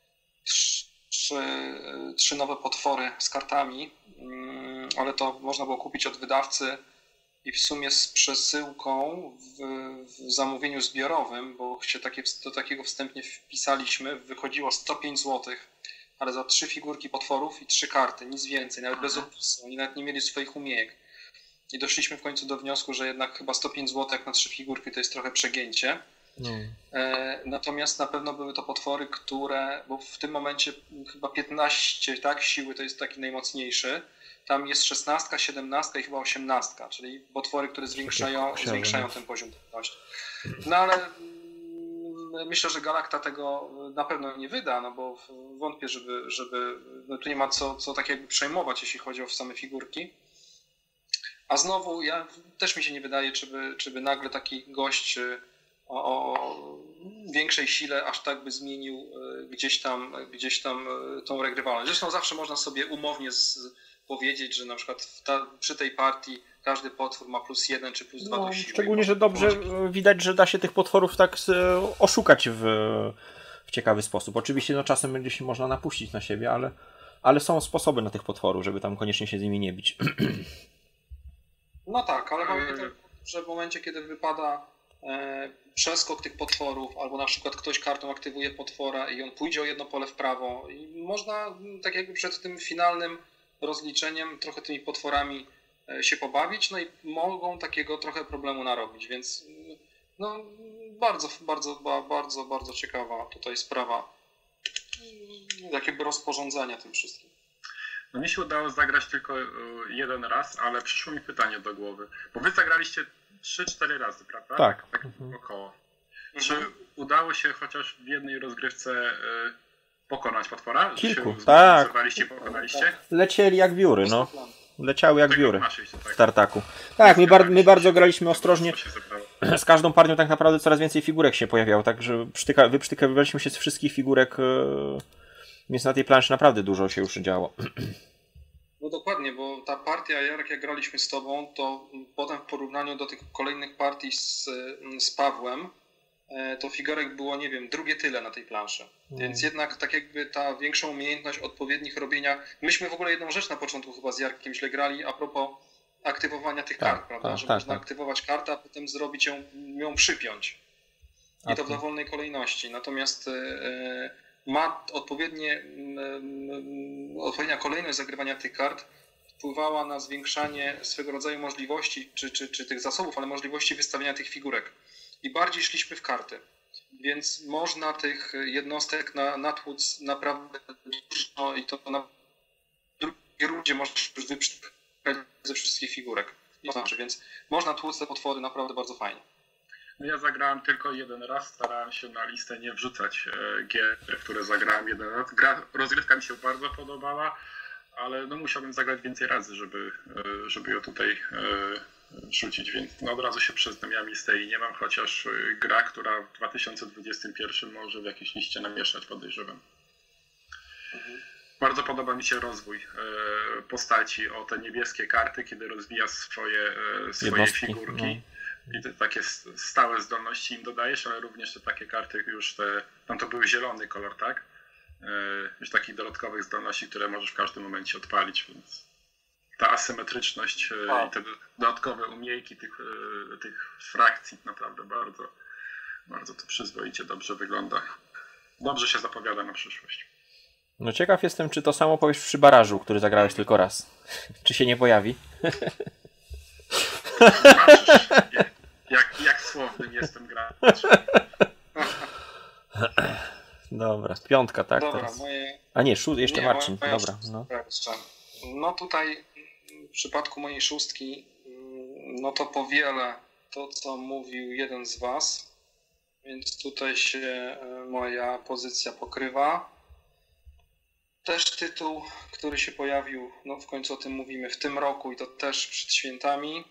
3 nowe potwory z kartami, ale to można było kupić od wydawcy i w sumie z przesyłką w zamówieniu zbiorowym, bo się do takiego wstępnie wpisaliśmy, wychodziło 105 zł, ale za 3 figurki potworów i 3 karty, nic więcej, nawet bez opisu, oni nawet nie mieli swoich umiejek. I doszliśmy w końcu do wniosku, że jednak chyba 105 zł jak na 3 figurki to jest trochę przegięcie. Natomiast na pewno były to potwory, które, bo w tym momencie chyba 15 siły to jest taki najmocniejszy. Tam jest 16, 17 i chyba 18, czyli potwory, które zwiększają ten poziom trudności. No ale myślę, że Galacta tego na pewno nie wyda, no bo wątpię, żeby no tu nie ma co tak jakby przejmować, jeśli chodzi o same figurki. A znowu też mi się nie wydaje, czy by nagle taki gość o większej sile aż tak by zmienił gdzieś tam tą regrywalność. Zresztą zawsze można sobie umownie powiedzieć, że na przykład przy tej partii każdy potwór ma +1 czy +2 do siły. Szczególnie, że dobrze widać, że da się tych potworów tak oszukać w ciekawy sposób. Oczywiście no, czasem będzie się można napuścić na siebie, ale są sposoby na tych potworów, żeby tam koniecznie się z nimi nie bić. No tak, ale pamiętam, że w momencie, kiedy wypada przeskok tych potworów, albo na przykład ktoś kartą aktywuje potwora i on pójdzie o jedno pole w prawo i można tak jakby przed tym finalnym rozliczeniem trochę tymi potworami się pobawić, no i mogą takiego trochę problemu narobić, więc no bardzo ciekawa tutaj sprawa jakby rozporządzania tym wszystkim. No mi się udało zagrać tylko jeden raz, ale przyszło mi pytanie do głowy, bo wy zagraliście 3-4 razy, prawda? Tak. Około. Czy udało się chociaż w jednej rozgrywce pokonać potwora? Kilku, się tak. Pokonaliście? Lecieli jak wióry, no. Leciały jak wióry tak. w tartaku. Tak, my bardzo graliśmy ostrożnie. Z każdą partią tak naprawdę coraz więcej figurek się pojawiało, także wyprztykywaliśmy się z wszystkich figurek, więc na tej planszy naprawdę dużo się już działo. No dokładnie, bo ta partia, Jarek, jak graliśmy z tobą, to potem w porównaniu do tych kolejnych partii z Pawłem, to figurek było, nie wiem, drugie tyle na tej planszy. Więc jednak tak jakby ta większa umiejętność odpowiednich robienia... Myśmy w ogóle jedną rzecz na początku chyba z Jarkiem źle grali a propos aktywowania tych kart, prawda? Że można aktywować kartę, a potem zrobić ją przypiąć. I to w dowolnej kolejności. Natomiast ma odpowiednia kolejność zagrywania tych kart wpływała na zwiększanie swego rodzaju możliwości, czy tych zasobów, ale możliwości wystawiania tych figurek. I bardziej szliśmy w karty. Więc można tych jednostek natłuc naprawdę dużo i to na drugiej rundzie można już wyprzeć ze wszystkich figurek. Więc można tłuc te potwory naprawdę bardzo fajnie. Ja zagrałem tylko jeden raz, starałem się na listę nie wrzucać gier, które zagrałem jeden raz. Rozgrywka mi się bardzo podobała, ale no musiałbym zagrać więcej razy, żeby ją tutaj rzucić, więc no od razu się przyznam, ja listę i nie mam, chociaż gra, która w 2021 może w jakiejś liście namieszać, podejrzewam. Bardzo podoba mi się rozwój postaci o te niebieskie karty, kiedy rozwija swoje figurki. I te takie stałe zdolności im dodajesz, ale również te takie karty już tam to był zielony kolor, tak? Już takich dodatkowych zdolności, które możesz w każdym momencie odpalić, więc ta asymetryczność i te dodatkowe umiejki tych frakcji naprawdę bardzo to przyzwoicie dobrze wygląda. Dobrze się zapowiada na przyszłość. No ciekaw jestem, czy to samo powiesz przy barażu, który zagrałeś tylko raz. Czy się nie pojawi? Zobaczysz, jak słownym jestem graczem. Dobra, 5, tak? Dobra, teraz. A nie, jeszcze Marcin. Dobra. No tutaj w przypadku mojej 6, no to powielę to, co mówił jeden z was, więc tutaj się moja pozycja pokrywa. Też tytuł, który się pojawił, no w końcu o tym mówimy, w tym roku i to też przed świętami.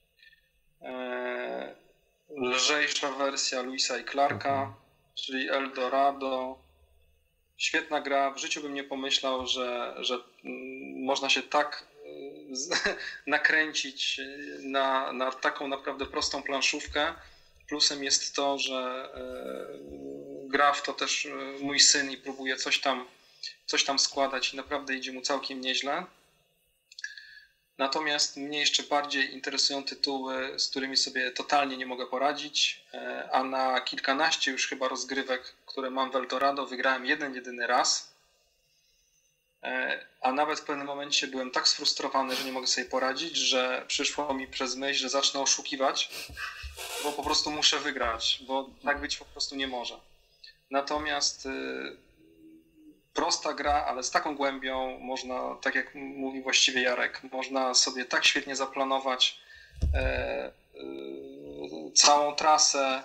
Lżejsza wersja Lewisa i Clarka, czyli Eldorado. Świetna gra. W życiu bym nie pomyślał, że można się tak nakręcić na taką naprawdę prostą planszówkę. Plusem jest to, że gra w to też mój syn i próbuje coś tam składać i naprawdę idzie mu całkiem nieźle. Natomiast mnie jeszcze bardziej interesują tytuły, z którymi sobie totalnie nie mogę poradzić, a na kilkanaście już chyba rozgrywek, które mam w Eldorado, wygrałem jedyny raz, a nawet w pewnym momencie byłem tak sfrustrowany, że nie mogę sobie poradzić, że przyszło mi przez myśl, że zacznę oszukiwać, bo po prostu muszę wygrać, bo tak być po prostu nie może. Natomiast prosta gra, ale z taką głębią można, tak jak mówi właściwie Jarek, można sobie tak świetnie zaplanować całą trasę,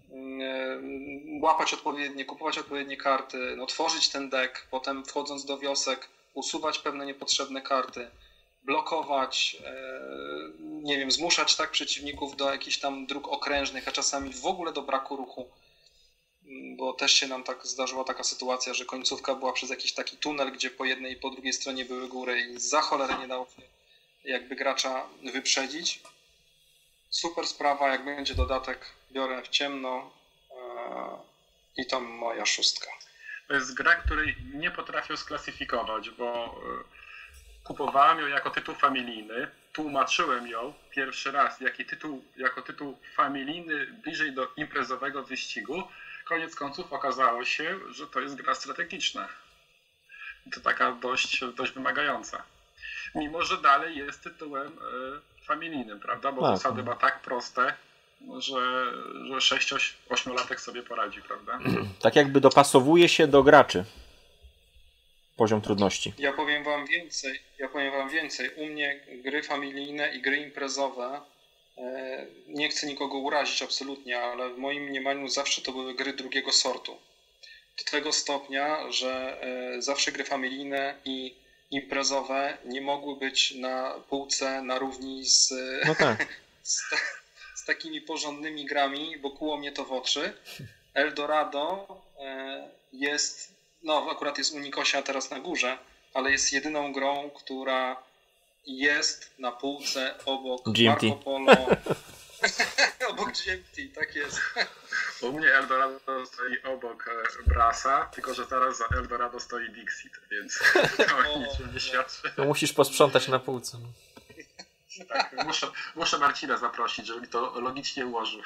kupować odpowiednie karty, no, tworzyć ten deck, potem wchodząc do wiosek, usuwać pewne niepotrzebne karty, blokować, nie wiem, zmuszać tak przeciwników do jakichś tam dróg okrężnych, a czasami w ogóle do braku ruchu. bo też się nam tak zdarzyła taka sytuacja, że końcówka była przez jakiś taki tunel, gdzie po jednej i po drugiej stronie były góry i za cholerę nie dało się jakby gracza wyprzedzić. Super sprawa, jak będzie dodatek, biorę w ciemno i to moja 6. To jest gra, której nie potrafię sklasyfikować, bo kupowałem ją jako tytuł familijny, tłumaczyłem ją pierwszy raz jako tytuł familijny bliżej do imprezowego wyścigu. Koniec końców okazało się, że to jest gra strategiczna. To taka dość wymagająca. Mimo że dalej jest tytułem familijnym, prawda? Bo zasady ma tak proste, że 6-8-latek sobie poradzi, prawda? Tak jakby dopasowuje się do graczy. Poziom trudności. Ja powiem wam więcej. U mnie gry familijne i gry imprezowe, nie chcę nikogo urazić absolutnie, ale w moim mniemaniu zawsze to były gry drugiego sortu. Do tego stopnia, że zawsze gry familijne i imprezowe nie mogły być na półce na równi z, no tak. z takimi porządnymi grami, bo kłuło mnie to w oczy. Eldorado jest, no akurat jest u Nikosia teraz na górze, ale jest jedyną grą, która jest na półce obok GMT. Marco Polo. Obok GMT, tak jest. U mnie Eldorado stoi obok Brasa, tylko że zaraz za Eldorado stoi Dixit, więc to niczym nie świadczy. No musisz posprzątać na półce. Tak, muszę Marcina zaprosić, żeby mi to logicznie ułożył.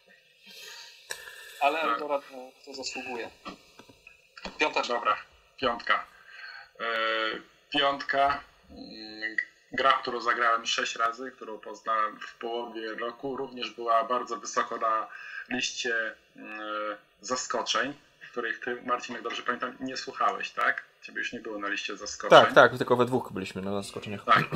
Ale Eldorado to zasługuje. 5. Dobra, 5. 5. Gra, którą zagrałem 6 razy, którą poznałem w połowie roku, również była bardzo wysoko na liście zaskoczeń, których ty, Marcin, jak dobrze pamiętam, nie słuchałeś, tak? Ciebie już nie było na liście zaskoczeń. Tak, tylko we dwóch byliśmy na zaskoczeniach. Tak.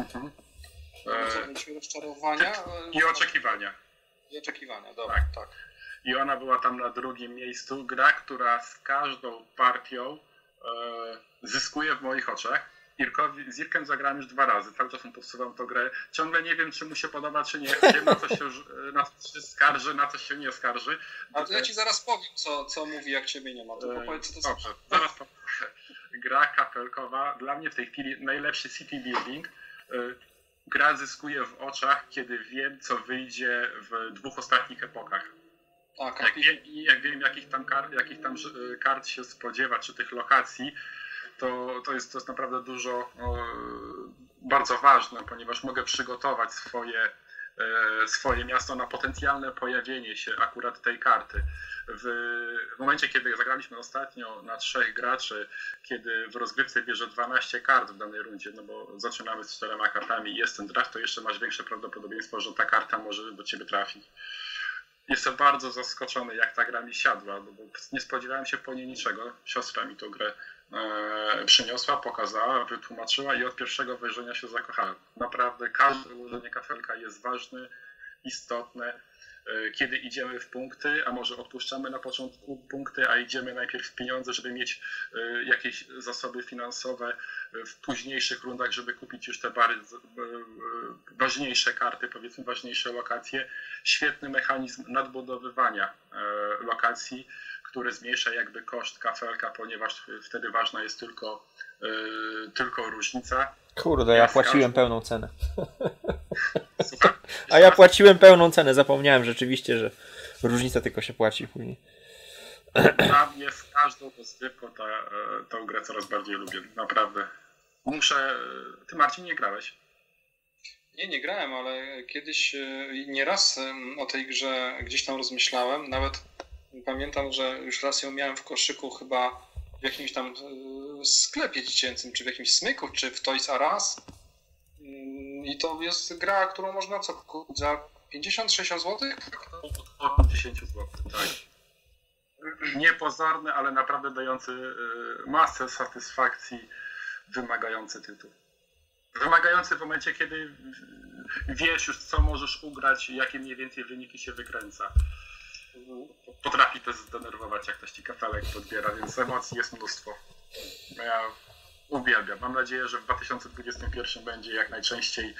Rozczarowania I oczekiwania. Dobra, tak. I ona była tam na drugim miejscu. Gra, która z każdą partią zyskuje w moich oczach. Z Irkiem zagrałem już 2 razy, cały czas mu podsuwam tą grę. Ciągle nie wiem, czy mu się podoba, czy nie. Wiem, na co się skarży, na co się nie skarży. A to ja ci zaraz powiem, co mówi, jak ciebie nie ma. Tylko powiedz, co to dobrze, zaraz powiem. Gra kafelkowa, dla mnie w tej chwili najlepszy city building. Gra zyskuje w oczach, kiedy wiem, co wyjdzie w 2 ostatnich epokach. Tak, jak wiem, jakich tam kart się spodziewać, czy tych lokacji, to jest naprawdę dużo, bardzo ważne, ponieważ mogę przygotować swoje miasto na potencjalne pojawienie się akurat tej karty. W momencie, kiedy zagraliśmy ostatnio na 3 graczy, kiedy w rozgrywce bierze 12 kart w danej rundzie, no bo zaczynamy z 4 kartami i jest ten draft, to jeszcze masz większe prawdopodobieństwo, że ta karta może do ciebie trafić. Jestem bardzo zaskoczony, jak ta gra mi siadła, bo nie spodziewałem się po niej niczego. Siostra mi tę grę przyniosła, pokazała, wytłumaczyła i od pierwszego wejrzenia się zakochałem. Naprawdę każde ułożenie kafelka jest ważne, istotne. Kiedy idziemy w punkty, a może odpuszczamy na początku punkty, a idziemy najpierw w pieniądze, żeby mieć jakieś zasoby finansowe w późniejszych rundach, żeby kupić już te ważniejsze karty, powiedzmy ważniejsze lokacje. Świetny mechanizm nadbudowywania lokacji, który zmniejsza jakby koszt kafelka, ponieważ wtedy ważna jest tylko różnica. Kurde, ja płaciłem pełną cenę. A ja płaciłem pełną cenę, zapomniałem rzeczywiście, że różnica tylko się płaci później. Dla mnie z każdą rozgrywką tę grę coraz bardziej lubię, naprawdę. Ty, Marcin, nie grałeś? Nie grałem, ale kiedyś nieraz o tej grze gdzieś tam rozmyślałem. Nawet pamiętam, że już raz ją miałem w koszyku chyba w jakimś tam sklepie dziecięcym, czy w jakimś smyku, czy w Toys R Us. I to jest gra, którą można kupić za 50-60 zł? Około 50 zł, tak. Niepozorny, ale naprawdę dający masę satysfakcji, wymagający tytuł. Wymagający w momencie, kiedy wiesz już, co możesz ugrać, jakie mniej więcej wyniki się wykręca. Potrafi to zdenerwować, jak ktoś ci kafelek podbiera, więc emocji jest mnóstwo. Ja uwielbiam. Mam nadzieję, że w 2021 będzie jak najczęściej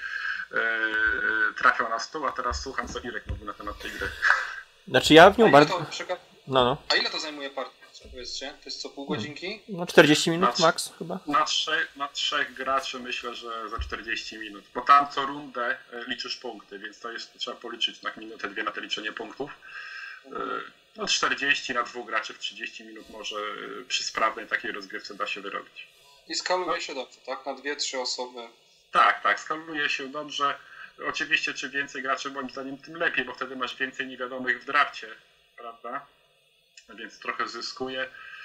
trafiał na stół, a teraz słucham, co Irek mówił na temat tej gry. Znaczy ja w nią bardzo... No. A ile to zajmuje partia? Powiedzcie, to jest co, pół godzinki? No 40 minut max chyba. Na trzech graczy myślę, że za 40 minut. Bo tam co rundę liczysz punkty, więc to jest, trzeba policzyć na minutę, dwie na to liczenie punktów. No 40 na dwóch graczy w 30 minut może przy sprawnej takiej rozgrywce da się wyrobić. I skaluje się dobrze, tak? Na 2-3 osoby. Tak, skaluje się dobrze. Oczywiście czym więcej graczy moim zdaniem tym lepiej, bo wtedy masz więcej niewiadomych w drafcie, prawda? Więc trochę zyskuje.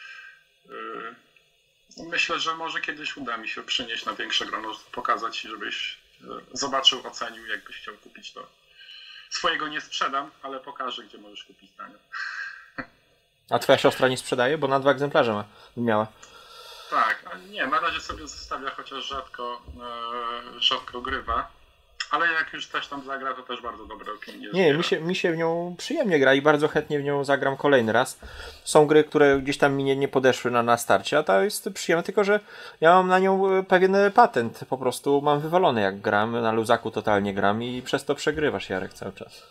Myślę, że może kiedyś uda mi się przynieść na większe grono, pokazać, żebyś zobaczył, ocenił, jakbyś chciał kupić to. Swojego nie sprzedam, ale pokażę, gdzie możesz kupić tanio. A twoja siostra nie sprzedaje? Bo na 2 egzemplarze miała. Tak, nie, na razie sobie zostawia, chociaż rzadko grywa. Ale jak już też tam zagra, to też bardzo dobre opinie. Nie, mi się w nią przyjemnie gra i bardzo chętnie w nią zagram kolejny raz. Są gry, które gdzieś tam mi nie podeszły na starcie, a ta jest przyjemna, tylko że ja mam na nią pewien patent. Po prostu mam wywalone jak gram, na luzaku totalnie gram i przez to przegrywasz, Jarek, cały czas.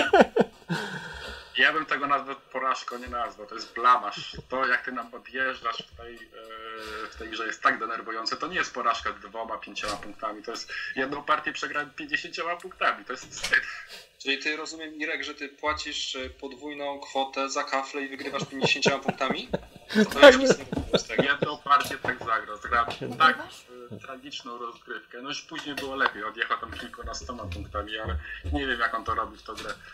Ja bym tego nawet porażką nie nazwał, to jest blamaż. To jak ty nam odjeżdżasz w tej grze jest tak denerwujące, to nie jest porażka 2-5 punktami, to jest jedną partię przegrałem 50 punktami, to jest wstyd. Czyli ty, rozumiem, Irek, że ty płacisz podwójną kwotę za kafle i wygrywasz 50 punktami? To jest jedną partię tak zagrał tak tragiczną rozgrywkę, no już później było lepiej, odjechał tam kilkunastoma punktami, ale nie wiem jak on to robi w tą grę.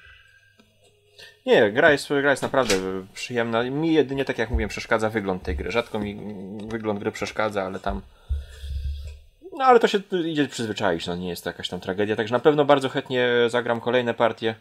Nie, gra jest naprawdę przyjemna. Mi jedynie, tak jak mówiłem, przeszkadza wygląd tej gry. Rzadko mi wygląd gry przeszkadza, ale tam... No ale to się idzie przyzwyczaić, no nie jest to jakaś tam tragedia. Także na pewno bardzo chętnie zagram kolejne partie,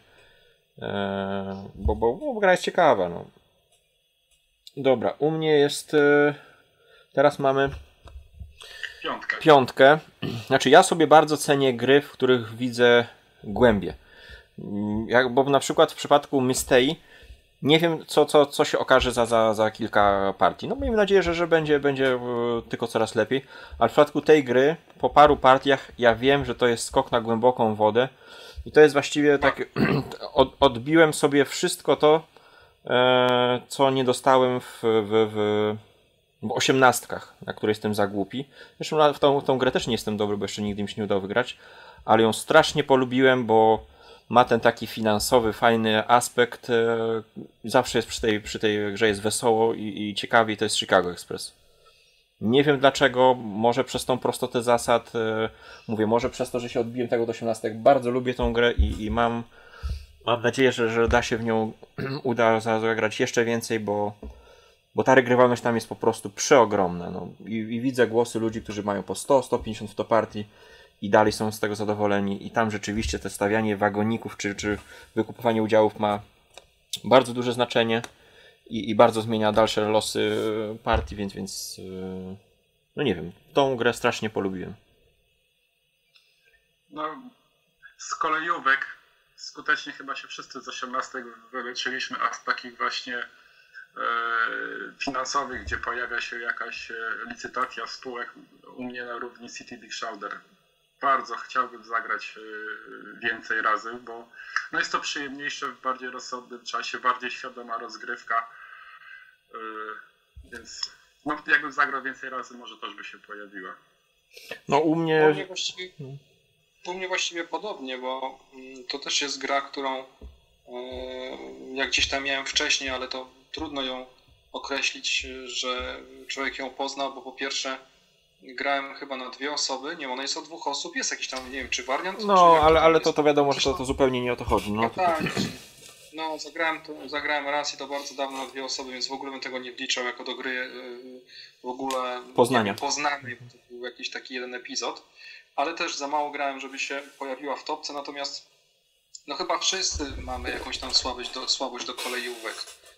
bo gra jest ciekawa. No. Dobra, u mnie jest... Teraz mamy... Piątkę. Znaczy ja sobie bardzo cenię gry, w których widzę głębie. Bo na przykład w przypadku Mystei nie wiem, co się okaże za kilka partii. No miejmy nadzieję, że będzie tylko coraz lepiej. Ale w przypadku tej gry, po paru partiach, ja wiem, że to jest skok na głęboką wodę. I to jest właściwie tak... Odbiłem sobie wszystko to, co nie dostałem w 18, na które jestem za głupi. Zresztą w tą grę też nie jestem dobry, bo jeszcze nigdy mi się nie udało wygrać. Ale ją strasznie polubiłem, bo ma ten taki finansowy, fajny aspekt. Zawsze jest przy tej grze jest wesoło i ciekawie. To jest Chicago Express. Nie wiem dlaczego. Może przez tą prostotę zasad. Mówię, może przez to, że się odbiłem tego do 18. Bardzo lubię tą grę i mam nadzieję, że da się w nią uda zagrać jeszcze więcej, bo ta regrywalność tam jest po prostu przeogromna. No. I widzę głosy ludzi, którzy mają po 100-150 w to partii i dalej są z tego zadowoleni. I tam rzeczywiście te stawianie wagoników czy wykupywanie udziałów ma bardzo duże znaczenie i bardzo zmienia dalsze losy partii, więc no nie wiem, tą grę strasznie polubiłem. No, z kolejówek skutecznie chyba się wszyscy z 18 wyleczyliśmy, a z takich właśnie finansowych, gdzie pojawia się jakaś licytacja spółek, u mnie na równi City Big Shoulder. Bardzo chciałbym zagrać więcej razy, bo no jest to przyjemniejsze w bardziej rozsądnym czasie, bardziej świadoma rozgrywka, więc no, jakbym zagrał więcej razy, może też by się pojawiła. No u mnie właściwie podobnie, bo to też jest gra, którą jak gdzieś tam miałem wcześniej, ale to trudno ją określić, że człowiek ją pozna, bo po pierwsze grałem chyba na 2 osoby, nie, ona jest o 2 osób, jest jakiś tam, nie wiem, czy wariant? No, ale to wiadomo, że to zupełnie nie o to chodzi. No, tak, no zagrałem raz i to bardzo dawno na 2 osoby, więc w ogóle bym tego nie wliczał jako do gry w ogóle poznanej, bo to był jakiś taki jeden epizod, ale też za mało grałem, żeby się pojawiła w topce, natomiast no chyba wszyscy mamy jakąś tam słabość do kolejówek.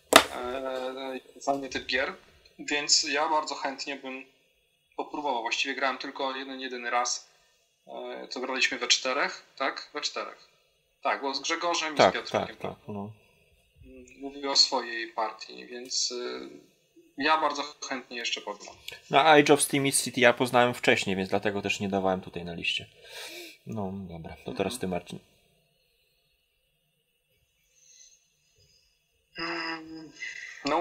Fajny typ gier, więc ja bardzo chętnie bym popróbował. Właściwie grałem tylko jeden raz, co graliśmy we 4, tak? We 4. Tak, bo z Grzegorzem i z Piotrkiem. Tak, no. Mówił o swojej partii, więc ja bardzo chętnie jeszcze pogram. No, Age of Steam City ja poznałem wcześniej, więc dlatego też nie dawałem tutaj na liście. No dobra, to teraz ty, Marcin. No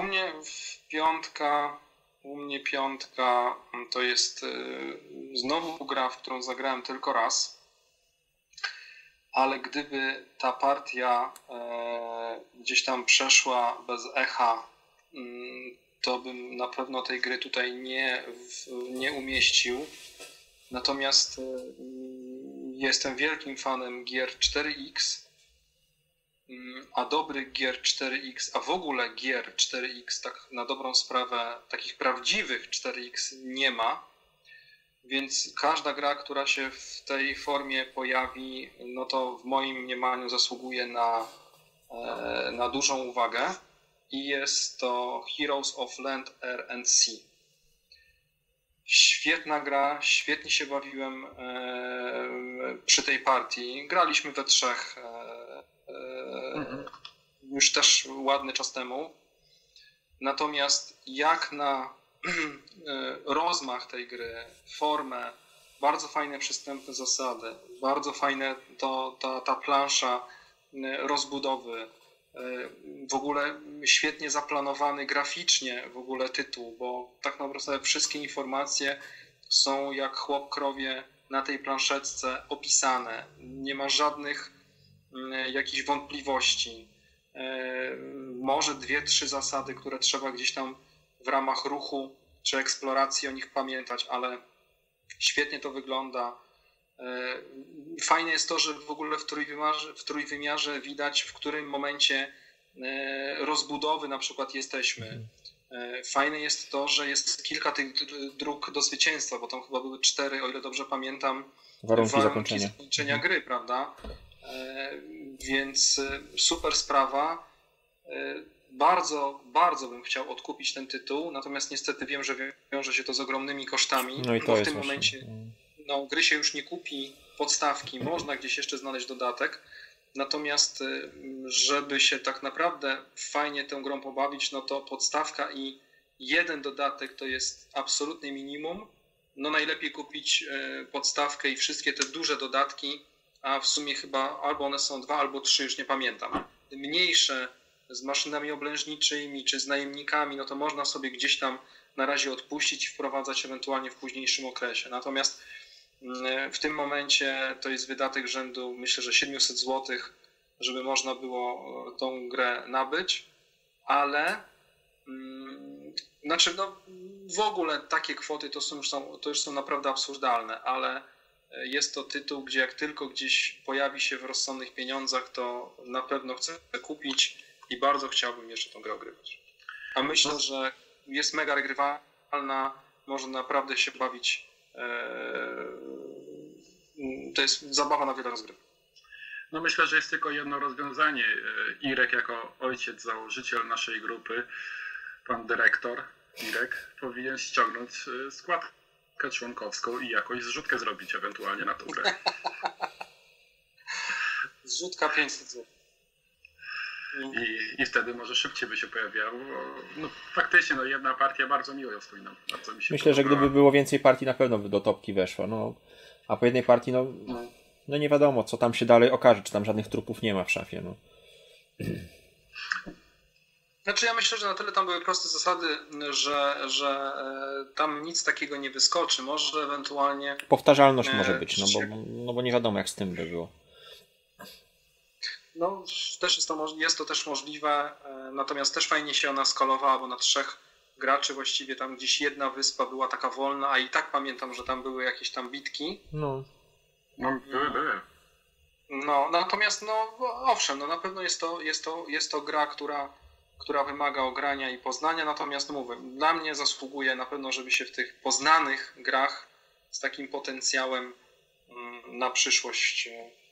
u mnie piątka to jest znowu gra, w którą zagrałem tylko raz, ale gdyby ta partia gdzieś tam przeszła bez echa, to bym na pewno tej gry tutaj nie umieścił. Natomiast jestem wielkim fanem gier 4X, a dobrych gier 4X, a w ogóle gier 4X, tak na dobrą sprawę, takich prawdziwych 4X nie ma, więc każda gra, która się w tej formie pojawi, no to w moim mniemaniu zasługuje na dużą uwagę i jest to Heroes of Land, Air and Sea. Świetna gra, świetnie się bawiłem przy tej partii. Graliśmy we trzech już też ładny czas temu. Natomiast jak na rozmach tej gry, formę, bardzo fajne przystępne zasady, bardzo fajne ta plansza rozbudowy, w ogóle świetnie zaplanowany graficznie w ogóle tytuł, bo tak naprawdę wszystkie informacje są jak chłop krowie na tej planszetce opisane. Nie ma żadnych jakichś wątpliwości. Może 2-3 zasady, które trzeba gdzieś tam w ramach ruchu czy eksploracji o nich pamiętać, ale świetnie to wygląda. Fajne jest to, że w ogóle w trójwymiarze widać, w którym momencie rozbudowy na przykład jesteśmy. Fajne jest to, że jest kilka tych dróg do zwycięstwa, bo tam chyba były 4, o ile dobrze pamiętam, warunki zakończenia gry, prawda? Więc super sprawa. Bardzo, bardzo bym chciał odkupić ten tytuł, natomiast niestety wiem, że wiąże się to z ogromnymi kosztami, no i to bo jest w tym momencie gry się już nie kupi, podstawki, można gdzieś jeszcze znaleźć dodatek, natomiast żeby się tak naprawdę fajnie tą grą pobawić, no to podstawka i jeden dodatek to jest absolutne minimum. No najlepiej kupić podstawkę i wszystkie te duże dodatki, a w sumie chyba albo one są 2, albo 3, już nie pamiętam. Mniejsze z maszynami oblężniczymi czy z najemnikami, no to można sobie gdzieś tam na razie odpuścić i wprowadzać ewentualnie w późniejszym okresie. Natomiast w tym momencie to jest wydatek rzędu, myślę, że 700 zł, żeby można było tą grę nabyć, ale znaczy no, w ogóle takie kwoty to już są naprawdę absurdalne, ale jest to tytuł, gdzie jak tylko gdzieś pojawi się w rozsądnych pieniądzach, to na pewno chcę kupić i bardzo chciałbym jeszcze tą grę ogrywać. A myślę, że jest mega regrywalna, można naprawdę się bawić. To jest zabawa na wiele rozgrywek. No myślę, że jest tylko jedno rozwiązanie. Irek jako ojciec, założyciel naszej grupy, pan dyrektor Irek, powinien ściągnąć składkę członkowską i jakąś zrzutkę zrobić ewentualnie na tą grę. Zrzutka 500 zł. I wtedy może szybciej by się pojawiało. No, faktycznie, jedna partia bardzo miło ją wspominam. Bardzo mi się Myślę, że gdyby było więcej partii, na pewno by do topki weszło. A po jednej partii, no nie wiadomo, co tam się dalej okaże, czy tam żadnych trupów nie ma w szafie. No. Znaczy ja myślę, że na tyle tam były proste zasady, że tam nic takiego nie wyskoczy. Może ewentualnie... Powtarzalność może być, bo nie wiadomo, jak z tym by było. No, też jest to też możliwe, natomiast też fajnie się ona skalowała, bo na 3 graczy właściwie tam gdzieś jedna wyspa była taka wolna, a i tak pamiętam, że tam były jakieś tam bitki. No były. No, natomiast owszem, na pewno jest to gra, która wymaga ogrania i poznania, natomiast mówię, dla mnie zasługuje na pewno, żeby się w tych poznanych grach z takim potencjałem na przyszłość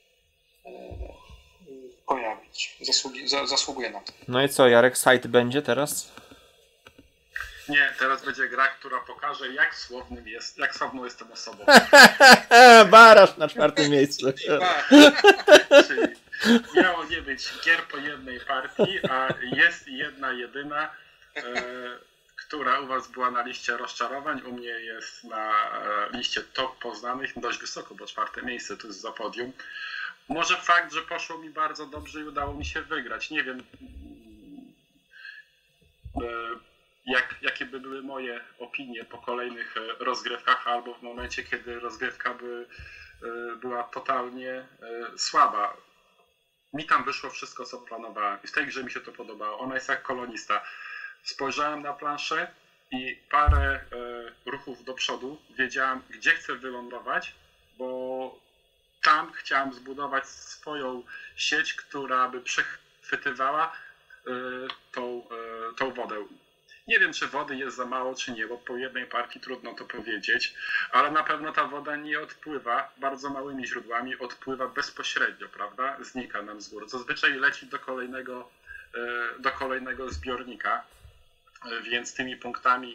pojawić. Zasługuje na to. No i co, Jarek, site będzie teraz? Nie, teraz będzie gra, która pokaże, jak sławną jestem osobą. Barasz na 4. miejscu. Czyli miało nie być gier po jednej partii, a jest jedna, jedyna, która u was była na liście rozczarowań. U mnie jest na liście top poznanych, dość wysoko, bo 4. miejsce tu jest za podium. Może fakt, że poszło mi bardzo dobrze i udało mi się wygrać. Nie wiem. jakie by były moje opinie po kolejnych rozgrywkach, albo w momencie, kiedy rozgrywka była totalnie słaba. Mi tam wyszło wszystko, co planowałem i w tej grze mi się to podobało. Ona jest jak kolonista. Spojrzałem na planszę i parę ruchów do przodu wiedziałem, gdzie chcę wylądować, bo tam chciałem zbudować swoją sieć, która by przechwytywała tą wodę. Nie wiem, czy wody jest za mało, czy nie, bo po jednej partii trudno to powiedzieć, ale na pewno ta woda nie odpływa bardzo małymi źródłami, odpływa bezpośrednio, prawda? Znika nam z góry. Zazwyczaj leci do kolejnego zbiornika, więc tymi punktami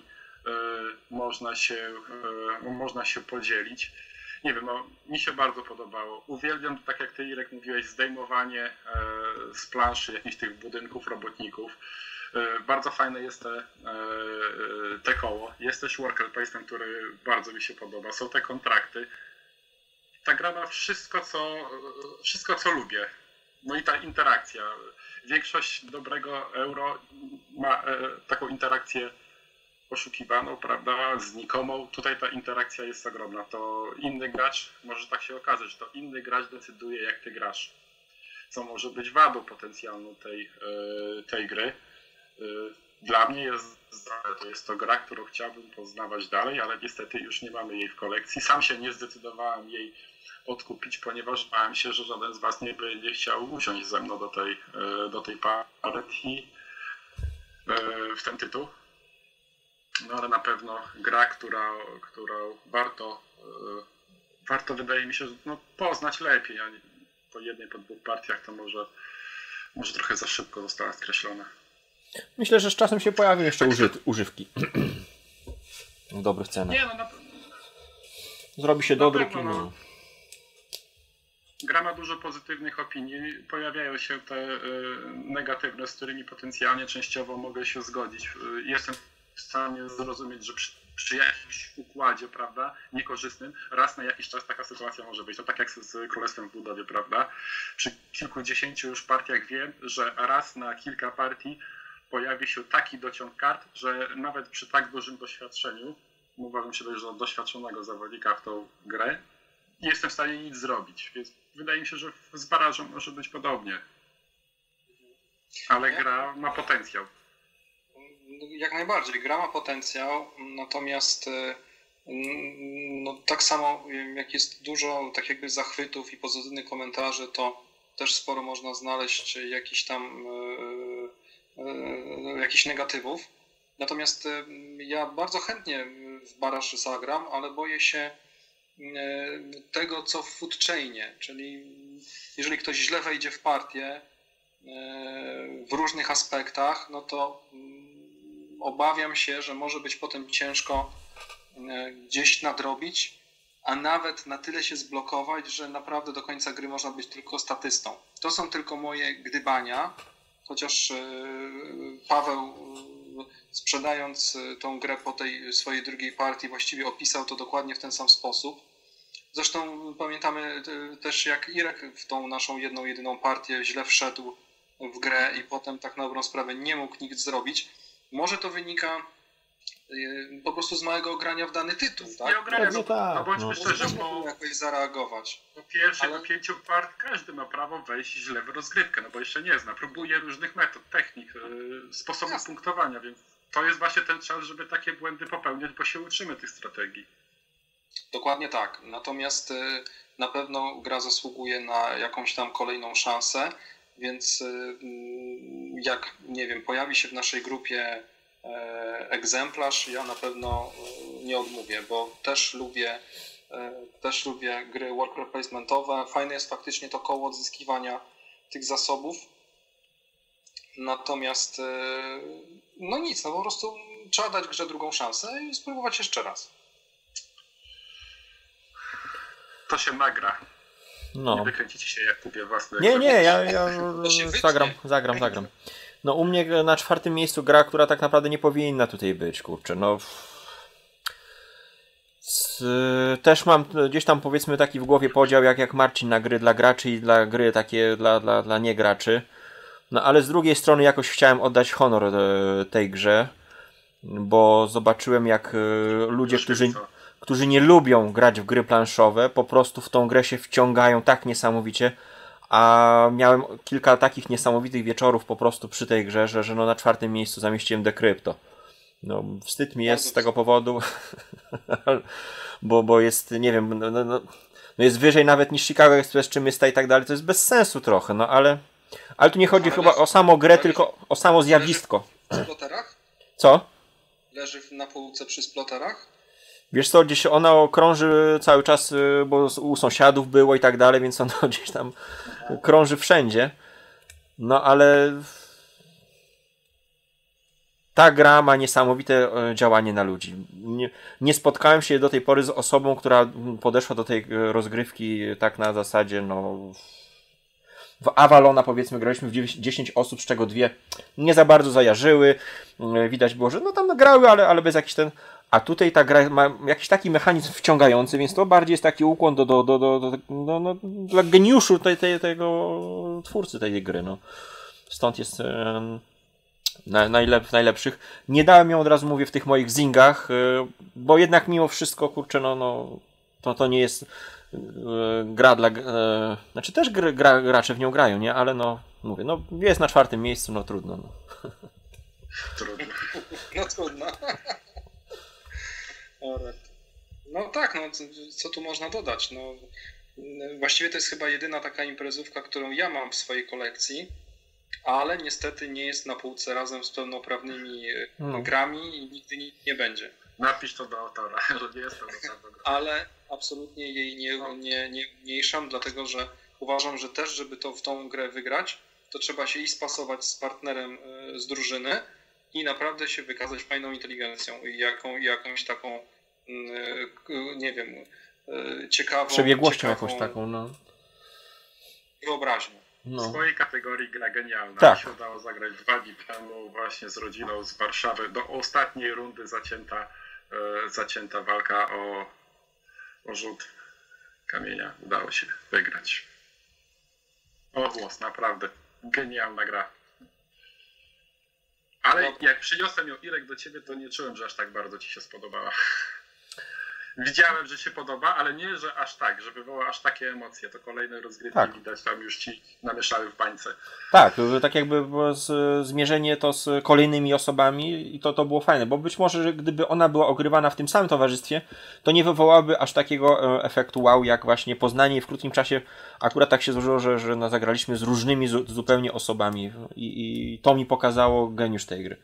można się podzielić. Nie wiem, no, mi się bardzo podobało. Uwielbiam, tak jak ty, Irek, mówiłeś, zdejmowanie z planszy jakichś tych budynków robotników. Bardzo fajne jest te koło. Jest też worker placement, który bardzo mi się podoba. Są te kontrakty. Ta gra ma wszystko, co lubię. No i ta interakcja. Większość dobrego euro ma taką interakcję poszukiwaną, prawda, znikomą. Tutaj ta interakcja jest ogromna. To inny gracz, może tak się okazać, że to inny gracz decyduje, jak ty grasz. Co może być wadą potencjalną tej gry. Dla mnie jest to gra, którą chciałbym poznawać dalej, ale niestety już nie mamy jej w kolekcji. Sam się nie zdecydowałem jej odkupić, ponieważ bałem się, że żaden z was nie będzie chciał usiąść ze mną do tej partii w ten tytuł. No ale na pewno gra, którą warto wydaje mi się, poznać lepiej, a nie po jednej, po dwóch partiach to może trochę za szybko została skreślona. Myślę, że z czasem się pojawią jeszcze używki. W dobrych cenach. Nie, no zrobi się dodruk i Gra ma dużo pozytywnych opinii. Pojawiają się te negatywne, z którymi potencjalnie częściowo mogę się zgodzić. Jestem w stanie zrozumieć, że przy jakimś układzie, prawda, niekorzystnym, raz na jakiś czas taka sytuacja może być. To tak jak z Królestwem w budowie, prawda. Przy kilkudziesięciu już partiach wiem, że raz na kilka partii pojawi się taki dociąg kart, że nawet przy tak dużym doświadczeniu, uważam się za doświadczonego zawodnika w tą grę, nie jestem w stanie nic zrobić. Więc wydaje mi się, że z barażem może być podobnie. Ale gra ma potencjał. Jak najbardziej. Gra ma potencjał, natomiast tak samo jak jest dużo tak jakby zachwytów i pozytywnych komentarzy, to też sporo można znaleźć jakichś negatywów. Natomiast ja bardzo chętnie w baraż zagram, ale boję się tego, co w food chainie, czyli jeżeli ktoś źle wejdzie w partię w różnych aspektach, no to obawiam się, że może być potem ciężko gdzieś nadrobić, a nawet na tyle się zblokować, że naprawdę do końca gry można być tylko statystą. To są tylko moje gdybania, chociaż Paweł, sprzedając tą grę po tej swojej drugiej partii, właściwie opisał to dokładnie w ten sam sposób. Zresztą pamiętamy też, jak Irek w tą naszą jedyną partię źle wszedł w grę i potem tak na dobrą sprawę nie mógł nic zrobić. Może to wynika po prostu z małego grania w dany tytuł, tak? Nie ogrania, no bądźmy szczerzy, bo jakoś zareagować. Po pierwszych do 5 part każdy ma prawo wejść źle w rozgrywkę, no bo jeszcze nie zna. Próbuje różnych metod, technik, sposobów punktowania, więc to jest właśnie ten czas, żeby takie błędy popełniać, bo się uczymy tych strategii. Dokładnie tak. Natomiast na pewno gra zasługuje na jakąś tam kolejną szansę, więc jak, nie wiem, pojawi się w naszej grupie egzemplarz, ja na pewno nie odmówię, bo też lubię gry worker placementowe. Fajne jest faktycznie to koło odzyskiwania tych zasobów. Natomiast no nic, no po prostu trzeba dać grze drugą szansę i spróbować jeszcze raz. To się nagra. No. Nie wykręcicie się, jak kupię własne. Nie, ja zagram. No u mnie na 4. miejscu gra, która tak naprawdę nie powinna tutaj być, kurczę, no. Też mam gdzieś tam, powiedzmy, taki w głowie podział jak Marcin na gry dla graczy i dla gry takie dla niegraczy. No ale z drugiej strony jakoś chciałem oddać honor tej grze, bo zobaczyłem jak ludzie, którzy nie lubią grać w gry planszowe, po prostu w tą grę się wciągają tak niesamowicie, a miałem kilka takich niesamowitych wieczorów po prostu przy tej grze, że no na 4. miejscu zamieściłem Decrypto. No wstyd mi jest z tego powodu, bo jest, nie wiem, no jest wyżej nawet niż Chicago Express czy Mysta i tak dalej, to jest bez sensu trochę, no ale tu nie chodzi chyba o samą grę, tylko o samo zjawisko. Przy sploterach? Co? Leży na półce przy sploterach? Wiesz co, gdzieś ona krąży cały czas, bo u sąsiadów było i tak dalej, więc ona gdzieś tam krąży wszędzie. No ale ta gra ma niesamowite działanie na ludzi. Nie spotkałem się do tej pory z osobą, która podeszła do tej rozgrywki tak na zasadzie, no... W Avalona powiedzmy graliśmy w 10 osób, z czego 2 nie za bardzo zajarzyły. Widać było, że no tam grały, ale bez jakiś ten... A tutaj ta gra ma jakiś taki mechanizm wciągający, więc to bardziej jest taki ukłon dla geniuszu tego twórcy tej gry. No. Stąd jest najlepszych. Nie dałem ją, od razu mówię, w tych moich zingach, bo jednak mimo wszystko, kurczę, to nie jest gra dla... Znaczy też gracze w nią grają, nie? Ale no, mówię, no jest na 4. miejscu, no trudno. No, no trudno. No tak, no co tu można dodać? No, właściwie to jest chyba jedyna taka imprezówka, którą ja mam w swojej kolekcji, ale niestety nie jest na półce razem z pełnoprawnymi grami i nigdy nie będzie. Napisz to do autora, że nie jest pełnoprawna gra. Ale absolutnie jej nie umniejszam, dlatego że uważam, że też, żeby w tą grę wygrać, to trzeba się i spasować z partnerem z drużyny i naprawdę się wykazać fajną inteligencją i jakąś taką, nie wiem, ciekawą... Przebiegłością jakąś taką, no. Wyobraźnią. W swojej kategorii gra genialna. Tak. Mi się udało zagrać 2 dni temu właśnie z rodziną z Warszawy. Do ostatniej rundy zacięta walka o rzut kamienia. Udało się wygrać. O głos, naprawdę. Genialna gra. Ale jak przyniosłem ją, Irek, do ciebie, to nie czułem, że aż tak bardzo ci się spodobała. Widziałem, że się podoba, ale nie, że aż tak, że wywoła aż takie emocje. To kolejne rozgrywki widać tam już ci namieszały w bańce. Tak, tak jakby zmierzenie to z kolejnymi osobami i to było fajne, bo być może, że gdyby ona była ogrywana w tym samym towarzystwie, to nie wywołałaby aż takiego efektu wow, jak właśnie poznanie w krótkim czasie. Akurat tak się złożyło, że zagraliśmy z różnymi zupełnie osobami i to mi pokazało geniusz tej gry.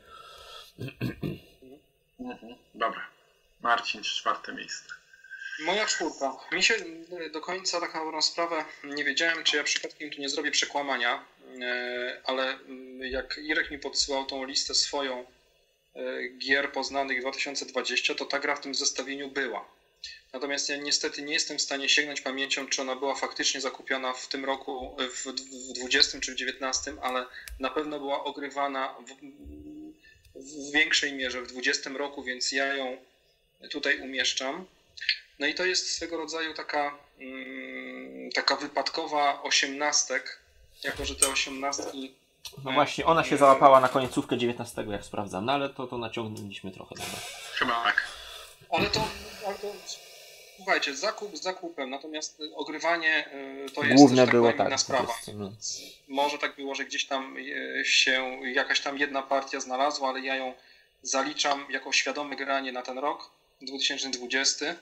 Dobra. Marcin, 4. miejsce. Moja 4. Mi się do końca tak na dobrą sprawę nie wiedziałem, czy ja przypadkiem tu nie zrobię przekłamania, ale jak Irek mi podsyłał tą listę swoją gier poznanych 2020, to ta gra w tym zestawieniu była. Natomiast ja niestety nie jestem w stanie sięgnąć pamięcią, czy ona była faktycznie zakupiona w tym roku, w 20 czy w 19, ale na pewno była ogrywana w większej mierze w 20 roku, więc ja ją tutaj umieszczam. No i to jest swego rodzaju taka wypadkowa 18, jako że te 18... No właśnie, ona się załapała na końcówkę 19, jak sprawdzam, no ale to naciągnęliśmy trochę. Dobra. Chyba tak. Ale to słuchajcie, zakup z zakupem, natomiast ogrywanie to jest główne też tak było inna sprawa. No. Może tak było, że gdzieś tam się jakaś tam jedna partia znalazła, ale ja ją zaliczam jako świadome granie na ten rok 2020.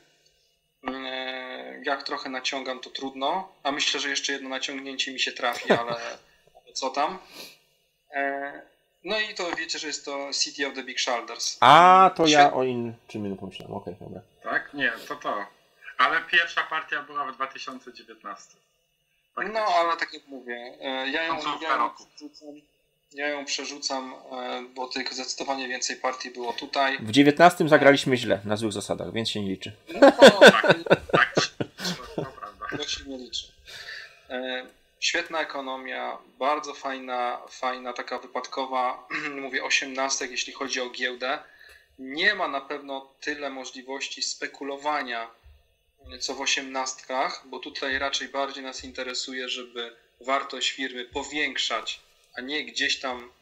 Jak trochę naciągam, to trudno, a myślę, że jeszcze jedno naciągnięcie mi się trafi, ale co tam. No i to wiecie, że jest to City of the Big Shoulders. A, to ja o czym pomyślałem. Okej, dobra. Tak? Nie, to. Ale pierwsza partia była w 2019. No, ale tak jak mówię, ja ją przerzucam, bo tylko zdecydowanie więcej partii było tutaj. W 19 zagraliśmy źle, na złych zasadach, więc się nie liczy. No, tak, to prawda. To się nie liczy. Świetna ekonomia, bardzo fajna taka wypadkowa, mówię 18, jeśli chodzi o giełdę. Nie ma na pewno tyle możliwości spekulowania co w 18, bo tutaj raczej bardziej nas interesuje, żeby wartość firmy powiększać a nie gdzieś tam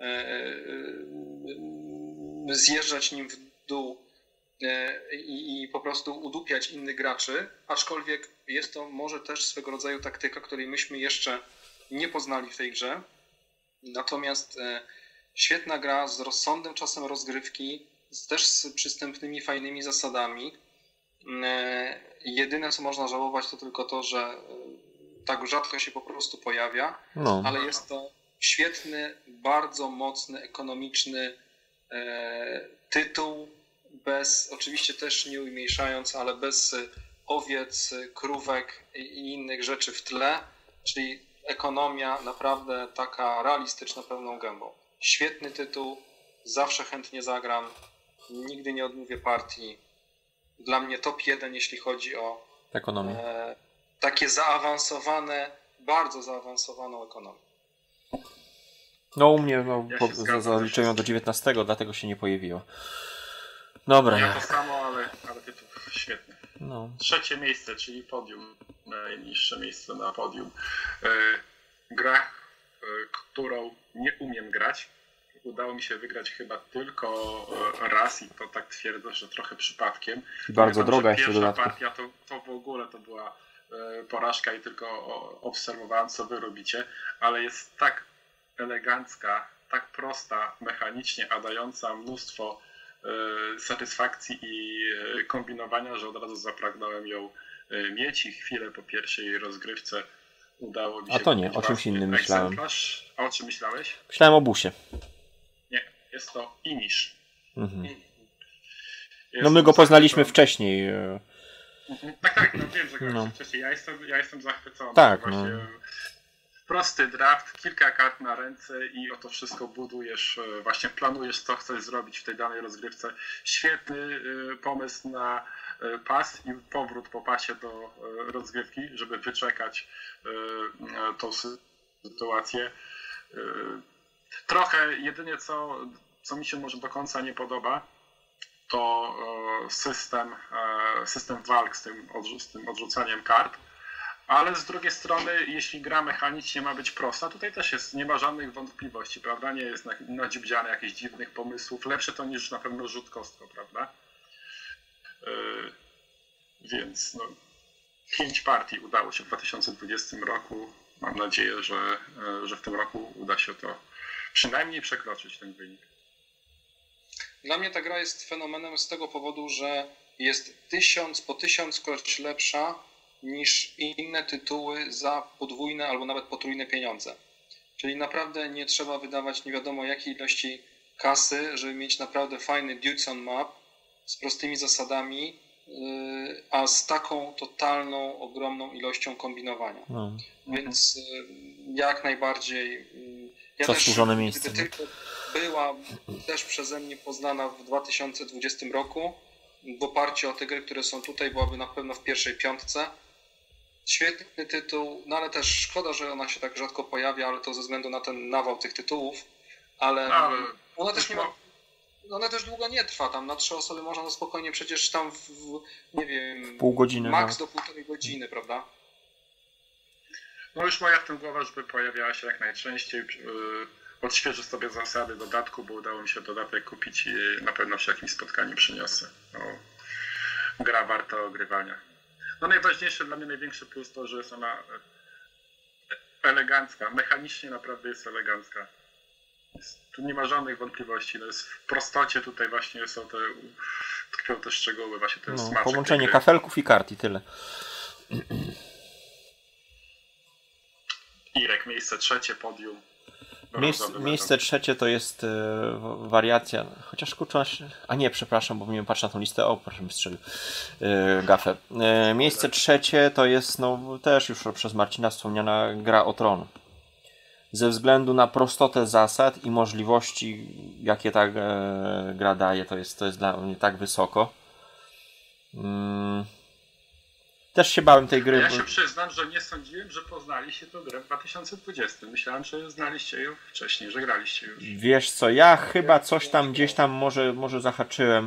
zjeżdżać nim w dół i po prostu udupiać innych graczy, aczkolwiek jest to może też swego rodzaju taktyka, której myśmy jeszcze nie poznali w tej grze. Natomiast świetna gra z rozsądnym czasem rozgrywki, też z przystępnymi, fajnymi zasadami. Jedyne, co można żałować, to tylko to, że tak rzadko się po prostu pojawia, ale jest to świetny, bardzo mocny, ekonomiczny tytuł, oczywiście też nie umniejszając, ale bez owiec, krówek i innych rzeczy w tle, czyli ekonomia naprawdę taka realistyczna, pełną gębą. Świetny tytuł, zawsze chętnie zagram, nigdy nie odmówię partii. Dla mnie top 1, jeśli chodzi o ekonomię. Takie zaawansowane, bardzo zaawansowaną ekonomię. No u mnie zaliczają do 19, dlatego się nie pojawiło. Dobra. Ja to samo, ale tytuł świetny. No. 3. miejsce, czyli podium. Najniższe miejsce na podium. Gra, którą nie umiem grać. Udało mi się wygrać chyba tylko raz i to tak twierdzę, że trochę przypadkiem. Bardzo droga jeszcze pierwsza dodatku. Partia to w ogóle to była porażka i tylko obserwowałem, co wy robicie, ale jest tak elegancka, tak prosta mechanicznie, a dająca mnóstwo satysfakcji i kombinowania, że od razu zapragnąłem ją mieć i chwilę po pierwszej rozgrywce udało mi się. A to nie, o czymś innym myślałem. A o czym myślałeś? Myślałem o busie. Nie, jest to Inish. No my go poznaliśmy wcześniej. Tak, no wiem, że graliście wcześniej. Ja jestem zachwycony. Tak, właśnie prosty draft, kilka kart na ręce i o to wszystko budujesz, właśnie planujesz, co chcesz zrobić w tej danej rozgrywce. Świetny pomysł na pas i powrót po pasie do rozgrywki, żeby wyczekać tą sytuację. Trochę jedynie co mi się może do końca nie podoba, to system walk z tym odrzucaniem kart. Ale z drugiej strony, jeśli gra mechanicznie ma być prosta, tutaj też nie ma żadnych wątpliwości, prawda? Nie jest nadziubdziane jakichś dziwnych pomysłów. Lepsze to niż na pewno rzut kostką, prawda? Więc 5 partii udało się w 2020 roku. Mam nadzieję, że w tym roku uda się to przynajmniej przekroczyć ten wynik. Dla mnie ta gra jest fenomenem z tego powodu, że jest 1000 po 1000-kroć lepsza niż inne tytuły za podwójne albo nawet potrójne pieniądze. Czyli naprawdę nie trzeba wydawać nie wiadomo jakiej ilości kasy, żeby mieć naprawdę fajny Dudes on Map z prostymi zasadami, a z taką totalną, ogromną ilością kombinowania. Więc jak najbardziej... Ja zasłużone miejsce. Gdyby tylko była też przeze mnie poznana w 2020 roku, w oparciu o te gry, które są tutaj, byłaby na pewno w pierwszej 5. Świetny tytuł, no ale też szkoda, że ona się tak rzadko pojawia, ale to ze względu na ten nawał tych tytułów, ale ona też nie ma, ona też długo nie trwa, tam na 3 osoby można spokojnie przecież tam nie wiem, pół godziny, max do 1,5 godziny, prawda? No już moja w tym głowa, żeby pojawiała się jak najczęściej. Odświeżę sobie zasady dodatku, bo udało mi się dodatek kupić i na pewno przy jakimś spotkaniu przyniosę. Gra warta ogrywania. No najważniejsze dla mnie, największy plus to, że jest ona elegancka. Mechanicznie naprawdę jest elegancka. Tu nie ma żadnych wątpliwości. No jest w prostocie tutaj właśnie tkwią te szczegóły, właśnie ten smaczek. Połączenie kafelków i kart i tyle. Irek, miejsce 3, podium. Miejsce 3 to jest wariacja, chociaż kurczę, a nie, przepraszam, bo nie patrzę na tą listę, proszę mi strzelił gafę. Miejsce 3 to jest też już przez Marcina wspomniana Gra o Tron. Ze względu na prostotę zasad i możliwości, jakie ta gra daje, to jest dla mnie tak wysoko. Też się bałem tej gry. Ja się przyznam, że nie sądziłem, że poznaliście tę grę w 2020. Myślałem, że znaliście ją wcześniej, że graliście już. Wiesz co, ja chyba coś tam gdzieś tam może zahaczyłem,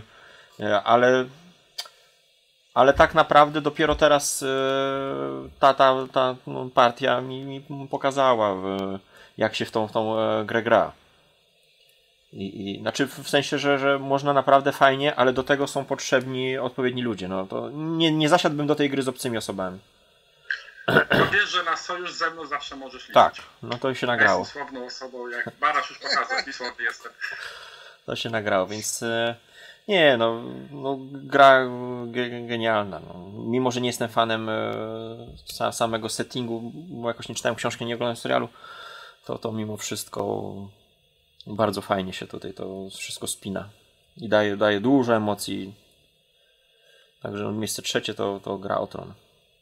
ale tak naprawdę dopiero teraz ta partia mi pokazała, jak się w tą grę gra. Znaczy w sensie, że można naprawdę fajnie, ale do tego są potrzebni odpowiedni ludzie. No to nie zasiadłbym do tej gry z obcymi osobami. No wiesz, że na sojusz ze mną zawsze możesz liczyć. Tak, no to się nagrało. Jestem słowną osobą, jak Barasz już pokazał, i słowny jestem. To się nagrało, więc nie, no gra genialna. No. Mimo, że nie jestem fanem samego settingu, bo jakoś nie czytałem książki, nie oglądałem serialu, to mimo wszystko bardzo fajnie się tutaj to wszystko spina i daje dużo emocji. Także miejsce trzecie to Gra o Tron.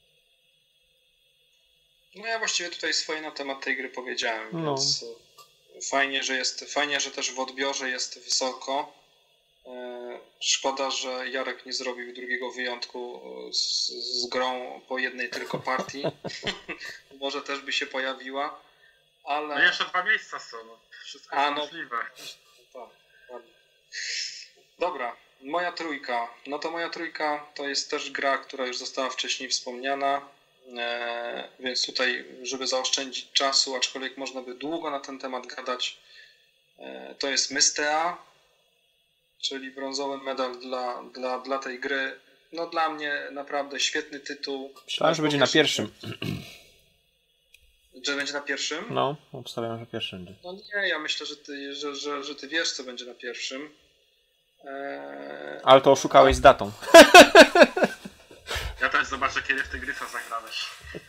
No ja właściwie tutaj swoje na temat tej gry powiedziałem, No. więc fajnie, że też w odbiorze jest wysoko. Szkoda, że Jarek nie zrobił drugiego wyjątku z grą po jednej tylko partii. Może też by się pojawiła, ale... No jeszcze 2 miejsca są, no. Wszystko jest możliwe. Tak, ładnie. Dobra, moja trójka. No to moja trójka to jest też gra, która już została wcześniej wspomniana, więc tutaj, żeby zaoszczędzić czasu, aczkolwiek można by długo na ten temat gadać, to jest Mystea, czyli brązowy medal dla tej gry. No dla mnie naprawdę świetny tytuł. Myślałem, że będzie na pierwszym. Że będzie na pierwszym? No, obstawiam, że pierwszy będzie. No nie, ja myślę, że ty wiesz, co będzie na pierwszym. Ale to oszukałeś z datą. Ja też zobaczę, kiedy w Tygrysa zagrałeś.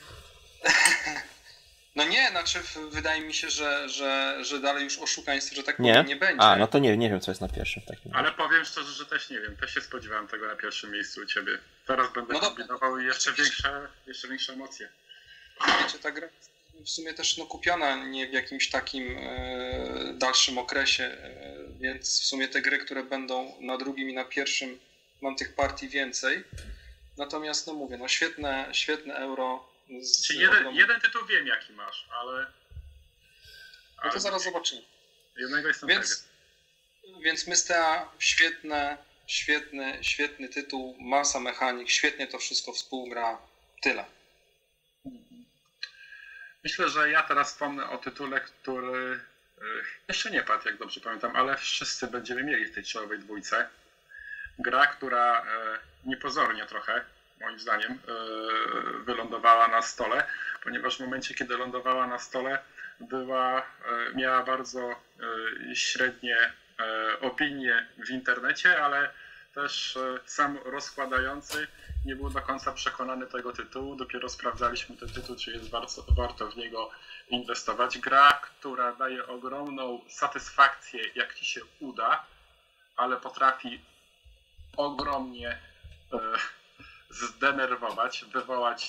No nie, znaczy wydaje mi się, że dalej już oszukaństw, że tak powiem, nie będzie. A, no to nie wiem, co jest na pierwszym w takim razie. Ale powiem szczerze, że też nie wiem. Też się spodziewałem tego na pierwszym miejscu u ciebie. Teraz będę kombinował i jeszcze większe emocje. Wiecie, ta gra w sumie też kupiona nie w jakimś takim dalszym okresie, więc w sumie te gry, które będą na drugim i na pierwszym, mam tych partii więcej. Natomiast mówię, świetne euro. Czyli jeden tytuł wiem, jaki masz, ale... No to zaraz zobaczymy. Jednego jestem Więc Mystea świetny tytuł, masa mechanik, świetnie to wszystko współgra. Tyle. Myślę, że ja teraz wspomnę o tytule, który jeszcze nie padł, jak dobrze pamiętam, ale wszyscy będziemy mieli w tej czołowej dwójce. Gra, która niepozornie trochę, moim zdaniem, wylądowała na stole, ponieważ w momencie, kiedy lądowała na stole, miała bardzo średnie opinie w internecie, ale też sam rozkładający nie był do końca przekonany tego tytułu. Dopiero sprawdzaliśmy ten tytuł, czy jest warto w niego inwestować. Gra, która daje ogromną satysfakcję, jak ci się uda, ale potrafi ogromnie zdenerwować, wywołać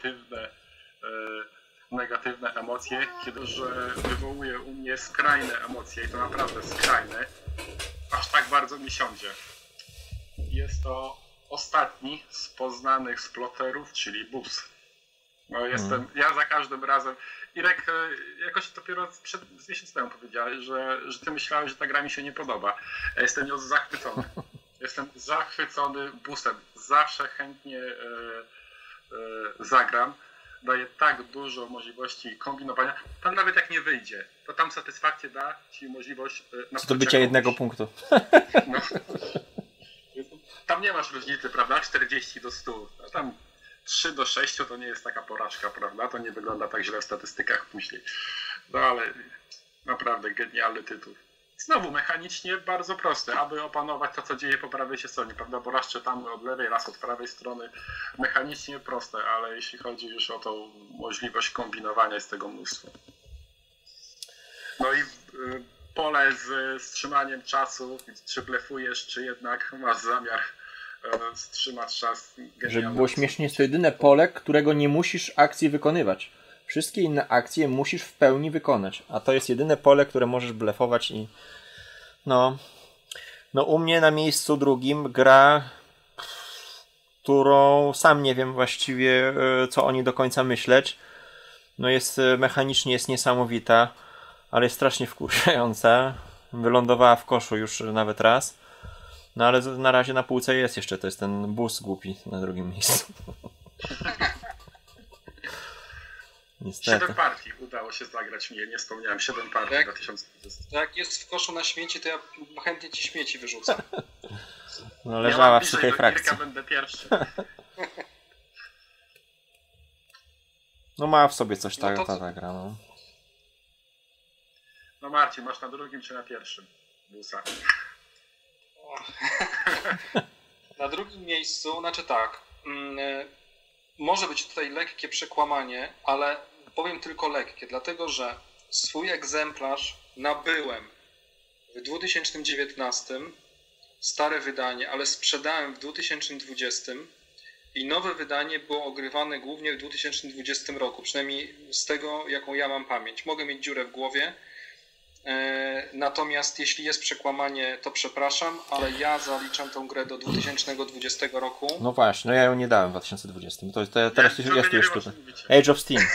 negatywne emocje, kiedy że wywołuje u mnie skrajne emocje i to naprawdę skrajne, aż tak bardzo mi siądzie. Jest to ostatni z poznanych sploterów, czyli BUS. No ja za każdym razem... Irek, jakoś dopiero z miesiąc temu powiedziałeś, że ty myślałeś, że ta gra mi się nie podoba. Ja jestem nią zachwycony. Jestem zachwycony BUS-em. Zawsze chętnie zagram. Daje tak dużo możliwości kombinowania. Tam nawet jak nie wyjdzie, to tam satysfakcję da ci możliwość... Zdobycia jednego punktu. No. Tam nie masz różnicy, prawda? 40 do 100. A tam 3 do 6 to nie jest taka porażka, prawda? To nie wygląda tak źle w statystykach później. No ale naprawdę genialny tytuł. Znowu mechanicznie bardzo prosty, aby opanować to, co dzieje po prawej się stronie, prawda? Bo raz czytamy od lewej, raz od prawej strony. Mechanicznie proste, ale jeśli chodzi już o tą możliwość kombinowania, jest tego mnóstwo. No i pole z wstrzymaniem czasu, czy blefujesz, czy jednak masz zamiar wstrzymać czas. Żeby było śmiesznie, jest to jedyne pole, którego nie musisz akcji wykonywać. Wszystkie inne akcje musisz w pełni wykonać, a to jest jedyne pole, które możesz blefować i no u mnie na miejscu drugim gra, którą sam nie wiem właściwie, co o niej do końca myśleć. No jest mechanicznie jest niesamowita, ale jest strasznie wkurzająca. Wylądowała w koszu już nawet raz. No ale na razie na półce jest jeszcze, to jest ten BUS głupi na drugim miejscu. Niestety. 7 partii udało się zagrać mi, nie wspomniałem, 7 partii w 2020. Jak jest w koszu na śmieci, to ja chętnie ci śmieci wyrzucę. No leżała w bliżej suchej do frakcji. Irka, będę pierwszy. No ma w sobie coś No to- ta gra, no. No Marcin, masz na drugim czy na pierwszym? Busa. Na drugim miejscu, znaczy tak, może być tutaj lekkie przekłamanie, ale powiem tylko lekkie, dlatego że swój egzemplarz nabyłem w 2019, stare wydanie, ale sprzedałem w 2020 i nowe wydanie było ogrywane głównie w 2020 roku, przynajmniej z tego, jaką ja mam pamięć. Mogę mieć dziurę w głowie, natomiast jeśli jest przekłamanie, to przepraszam, ale ja zaliczam tę grę do 2020 roku. No właśnie, no ja ją nie dałem w 2020. Teraz Ja jest tu nie już wiem, o tutaj. czym mówicie. Age of Steam.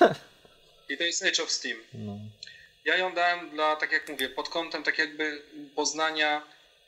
I to jest Age of Steam. No. Ja ją dałem dla, tak jak mówię, pod kątem tak jakby poznania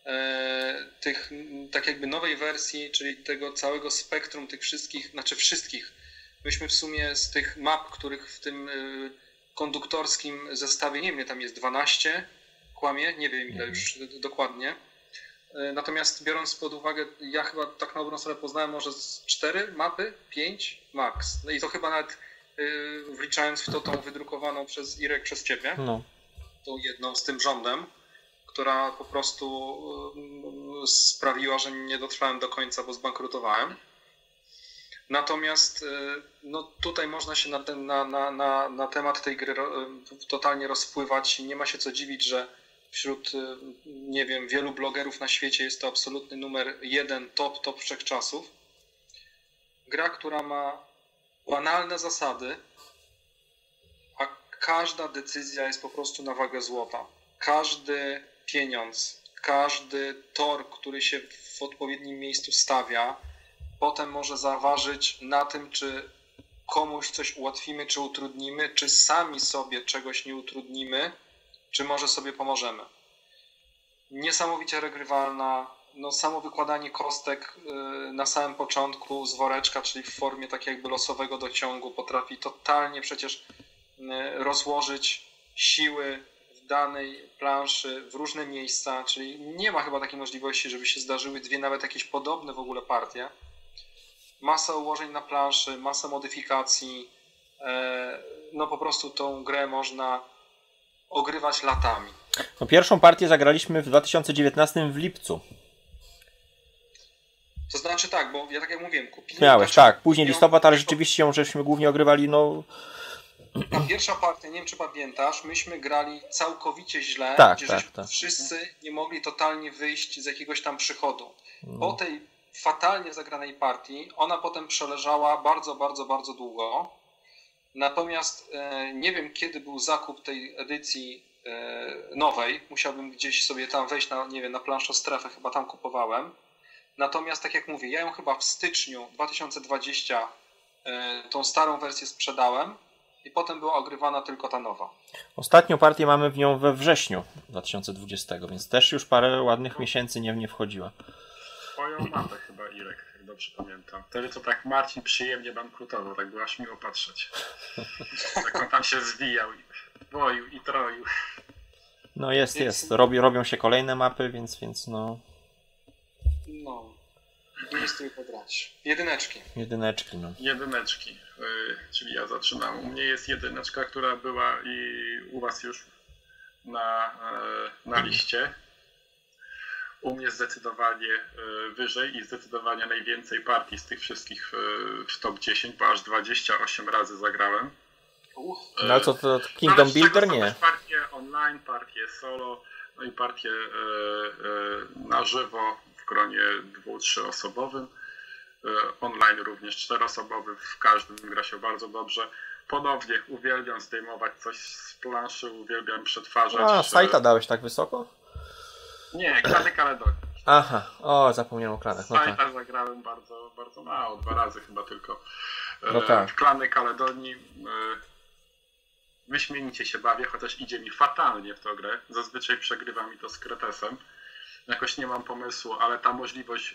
tych, tak jakby nowej wersji, czyli tego całego spektrum tych wszystkich, znaczy wszystkich. Myśmy w sumie z tych map, których w tym konduktorskim zestawie, nie wiem, tam jest 12, kłamie, nie wiem ile już dokładnie. Natomiast biorąc pod uwagę, ja chyba tak na dobrą sprawę poznałem może z 4 mapy, 5 max. No i to chyba nawet wliczając w to tą wydrukowaną przez Irek, przez ciebie, No. tą jedną z tym rządem, która po prostu sprawiła, że nie dotrwałem do końca, bo zbankrutowałem. Natomiast no, tutaj można się na temat tej gry totalnie rozpływać i nie ma się co dziwić, że wśród, nie wiem, wielu blogerów na świecie jest to absolutny numer 1, top wszechczasów. Gra, która ma banalne zasady, a każda decyzja jest po prostu na wagę złota. Każdy pieniądz, każdy tor, który się w odpowiednim miejscu stawia, potem może zaważyć na tym, czy komuś coś ułatwimy, czy utrudnimy, czy sami sobie czegoś nie utrudnimy, czy może sobie pomożemy. Niesamowicie regrywalna, no samo wykładanie kostek na samym początku z woreczka, czyli w formie tak jakby losowego dociągu, potrafi totalnie przecież rozłożyć siły w danej planszy w różne miejsca, czyli nie ma chyba takiej możliwości, żeby się zdarzyły dwie nawet jakieś podobne w ogóle partie. Masa ułożeń na planszy, masa modyfikacji, no po prostu tą grę można ogrywać latami. No, pierwszą partię zagraliśmy w 2019 w lipcu. To znaczy tak, bo ja tak jak mówiłem, kupiłem... Miałeś, tak. Później listopad, ale rzeczywiście ją żeśmy głównie ogrywali, no... A pierwsza partia, nie wiem czy pamiętasz, myśmy grali całkowicie źle, Tak, gdzie tak, żeśmy tak. wszyscy nie mogli totalnie wyjść z jakiegoś tam przychodu. Po tej fatalnie zagranej partii, ona potem przeleżała bardzo, bardzo, bardzo długo. Natomiast nie wiem, kiedy był zakup tej edycji nowej. Musiałbym gdzieś sobie tam wejść na, nie wiem, na planszostrefę, chyba tam kupowałem. Natomiast tak jak mówię, ja ją chyba w styczniu 2020 tą starą wersję sprzedałem i potem była ogrywana tylko ta nowa. Ostatnią partię mamy w nią we wrześniu 2020, więc też już parę ładnych miesięcy nie wchodziła. Twoją mapę chyba, Irek, jak dobrze pamiętam. Wtedy to tak Marcin przyjemnie bankrutował, tak było aż miło patrzeć. Tak on tam się zwijał, dwoił i troił. No jest. Robią się kolejne mapy, więc no... No, nie jest tu podrać. Jedyneczki, no. Jedyneczki, czyli ja zaczynam. U mnie jest jedyneczka, która była i u was już na liście. U mnie zdecydowanie wyżej i zdecydowanie najwięcej partii z tych wszystkich w top 10, bo aż 28 razy zagrałem. No ale co to Kingdom Builder? Nie. Partie online, partie solo, no i partie na żywo w gronie 2-3 osobowym. Online również 4-osobowy, w każdym gra się bardzo dobrze. Ponownie uwielbiam zdejmować coś z planszy, uwielbiam przetwarzać. A, sajta dałeś tak wysoko? Nie, Klany Kaledonii. Aha, zapomniałem o klanach. No Sajta tak. zagrałem bardzo, bardzo mało, 2 razy chyba tylko. No tak. W Klany Kaledonii wyśmienicie się bawię, chociaż idzie mi fatalnie w tę grę. Zazwyczaj przegrywa mi to z Kretesem. Jakoś nie mam pomysłu, ale ta możliwość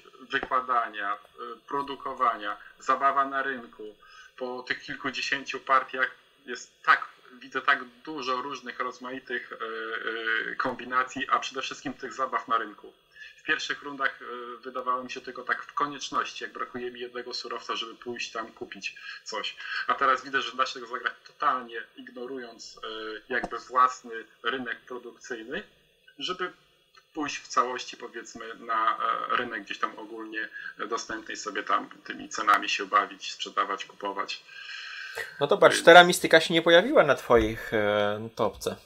wykładania, produkowania, zabawa na rynku, po tych kilkudziesięciu partiach widzę tak dużo różnych, rozmaitych kombinacji, a przede wszystkim tych zabaw na rynku. W pierwszych rundach wydawało mi się tylko tak w konieczności, jak brakuje mi jednego surowca, żeby pójść tam kupić coś. A teraz widzę, że da się tego zagrać totalnie ignorując jakby własny rynek produkcyjny, żeby pójść w całości, powiedzmy, na rynek gdzieś tam ogólnie dostępny i sobie tam tymi cenami się bawić, sprzedawać, kupować. No to patrz, Terra Mystica się nie pojawiła na twoich topce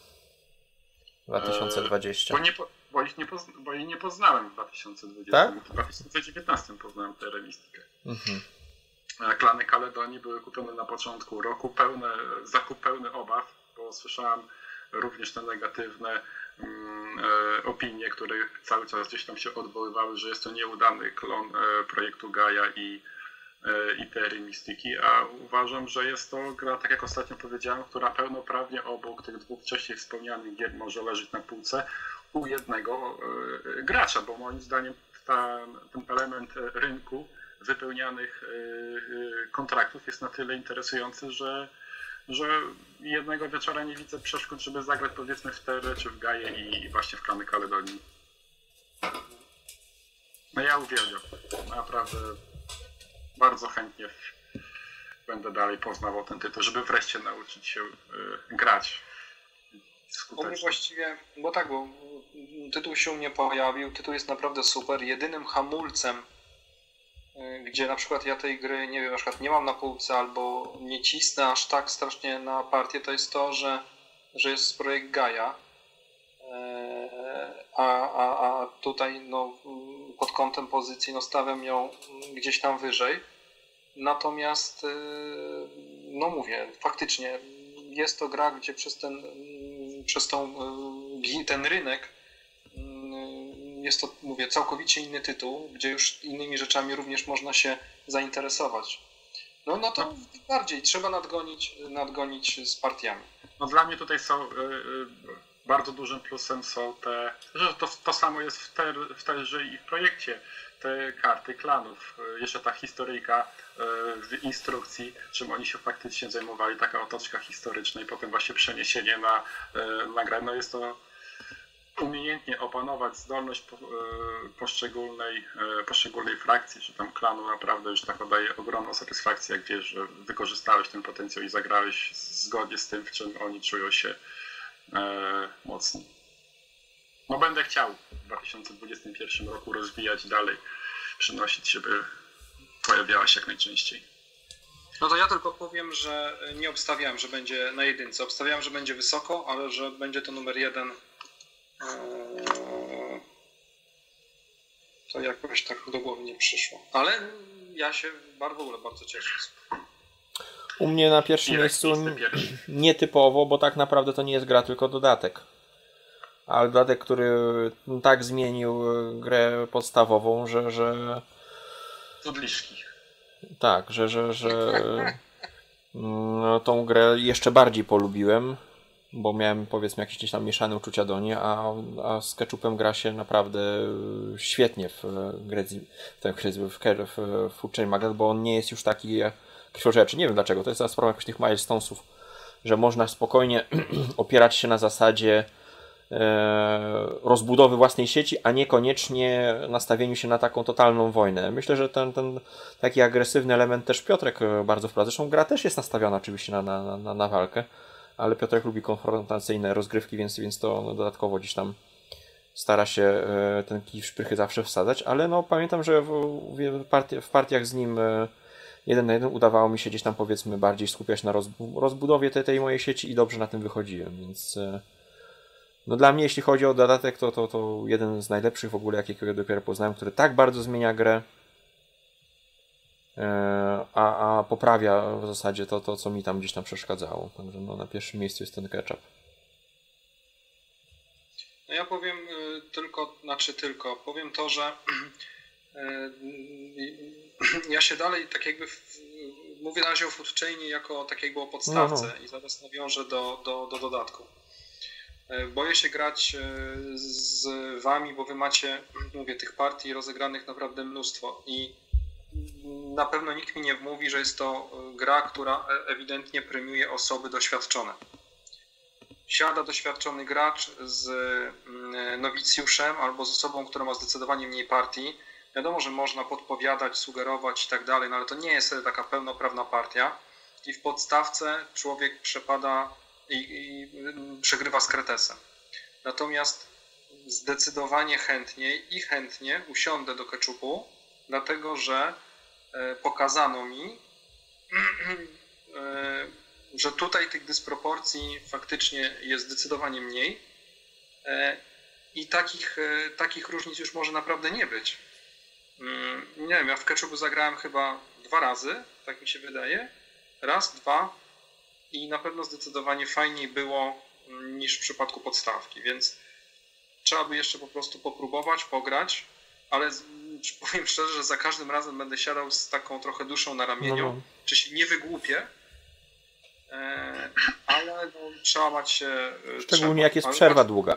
2020. Bo jej nie poznałem w 2020. Tak? W 2019 poznałem Terra Mystikę. Klany Kaledonii były kupione na początku roku, zakup pełny obaw, bo słyszałem również te negatywne opinie, które cały czas gdzieś tam się odwoływały, że jest to nieudany klon projektu Gaia i Terry Mystiki, a uważam, że jest to gra, tak jak ostatnio powiedziałem, która pełnoprawnie obok tych dwóch wcześniej wspomnianych gier może leżeć na półce u jednego gracza, bo moim zdaniem ten element rynku wypełnianych kontraktów jest na tyle interesujący, że jednego wieczora nie widzę przeszkód, żeby zagrać powiedzmy w Terrę czy w Gaię i właśnie w Klany Kaledonii. No ja uwielbiam. Naprawdę bardzo chętnie będę dalej poznawał ten tytuł, żeby wreszcie nauczyć się grać skutecznie. U mnie właściwie, bo tytuł się nie pojawił, tytuł jest naprawdę super. Jedynym hamulcem, gdzie na przykład ja tej gry, nie wiem, na przykład nie mam na półce albo nie cisnę aż tak strasznie na partię, to jest to, że jest projekt Gaia. A tutaj no, pod kątem pozycji no, stawiam ją gdzieś tam wyżej. Natomiast no mówię, faktycznie jest to gra, gdzie ten rynek jest to, mówię, całkowicie inny tytuł, gdzie już innymi rzeczami również można się zainteresować. No to bardziej trzeba nadgonić z partiami. No dla mnie tutaj są bardzo dużym plusem są że to samo jest w Terrze i w projekcie, te karty klanów. Jeszcze ta historyjka w instrukcji, czym oni się faktycznie zajmowali, taka otoczka historyczna i potem właśnie przeniesienie na grę. No jest to umiejętnie opanować zdolność poszczególnej frakcji, czy tam klanu naprawdę już tak daje ogromną satysfakcję, jak wiesz, że wykorzystałeś ten potencjał i zagrałeś zgodnie z tym, w czym oni czują się mocni. No będę chciał w 2021 roku rozwijać dalej, przynosić, żeby pojawiała się jak najczęściej. No to ja tylko powiem, że nie obstawiałem, że będzie na jedynce. Obstawiałem, że będzie wysoko, ale że będzie to numer 1. To jakoś tak do głowy nie przyszło. Ale ja się w ogóle bardzo cieszę. U mnie na pierwszym miejscu nietypowo, bo tak naprawdę to nie jest gra, tylko dodatek. Ale dodatek, który tak zmienił grę podstawową, że Odliszki. Tak, że tą grę jeszcze bardziej polubiłem, bo miałem powiedzmy jakieś gdzieś tam mieszane uczucia do niej, a z Ketchupem gra się naprawdę świetnie w Food Chain Magnate, bo on nie jest już taki jak krwiożerczy. Nie wiem dlaczego, to jest za sprawą jakichś tych milestonesów, że można spokojnie opierać się na zasadzie rozbudowy własnej sieci, a niekoniecznie nastawieniu się na taką totalną wojnę. Myślę, że ten taki agresywny element też Piotrek bardzo wprowadza. Zresztą gra też jest nastawiona oczywiście na walkę, ale Piotrek lubi konfrontacyjne rozgrywki, więc to dodatkowo gdzieś tam stara się ten kij w szprychy zawsze wsadzać, ale no pamiętam, że w partiach z nim 1 na 1 udawało mi się gdzieś tam powiedzmy bardziej skupiać na rozbudowie tej mojej sieci i dobrze na tym wychodziłem, więc no dla mnie jeśli chodzi o dodatek, to jeden z najlepszych w ogóle, jakiego dopiero poznałem, który tak bardzo zmienia grę, a poprawia w zasadzie to, co mi tam gdzieś tam przeszkadzało. Także no, na pierwszym miejscu jest ten Ketchup. No ja powiem powiem to, że ja się dalej tak jakby mówię na razie o Food Chainie jako tak jakby o podstawce i zaraz nawiążę do dodatku. Boję się grać z wami, bo wy macie, mówię, tych partii rozegranych naprawdę mnóstwo i na pewno nikt mi nie wmówi, że jest to gra, która ewidentnie premiuje osoby doświadczone. Siada doświadczony gracz z nowicjuszem albo z osobą, która ma zdecydowanie mniej partii. Wiadomo, że można podpowiadać, sugerować i tak dalej, no ale to nie jest taka pełnoprawna partia. I w podstawce człowiek przepada i przegrywa z kretesem. Natomiast zdecydowanie chętnie usiądę do keczupu, dlatego że pokazano mi, że tutaj tych dysproporcji faktycznie jest zdecydowanie mniej i takich różnic już może naprawdę nie być. Nie wiem, ja w keczupu zagrałem chyba 2 razy, tak mi się wydaje. Raz, 2 i na pewno zdecydowanie fajniej było niż w przypadku podstawki, więc trzeba by jeszcze po prostu popróbować, pograć, ale powiem szczerze, że za każdym razem będę siadał z taką trochę duszą na ramieniu, czy się nie wygłupię, ale przełamać się szczególnie jak jest przerwa długa.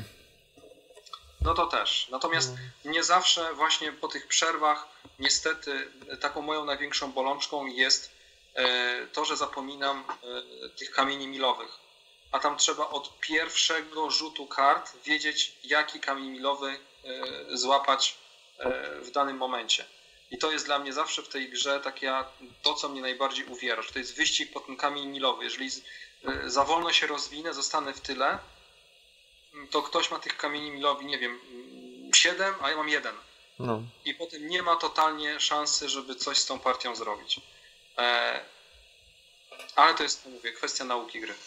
No to też. Natomiast nie zawsze właśnie po tych przerwach niestety taką moją największą bolączką jest to, że zapominam tych kamieni milowych. A tam trzeba od pierwszego rzutu kart wiedzieć, jaki kamień milowy złapać w danym momencie. I to jest dla mnie zawsze w tej grze to, co mnie najbardziej uwiera, że to jest wyścig po ten kamień milowy. Jeżeli za wolno się rozwinę, zostanę w tyle, to ktoś ma tych kamieni milowych, nie wiem, 7, a ja mam 1. No. I potem nie ma totalnie szansy, żeby coś z tą partią zrobić. Ale to jest, mówię, kwestia nauki gry.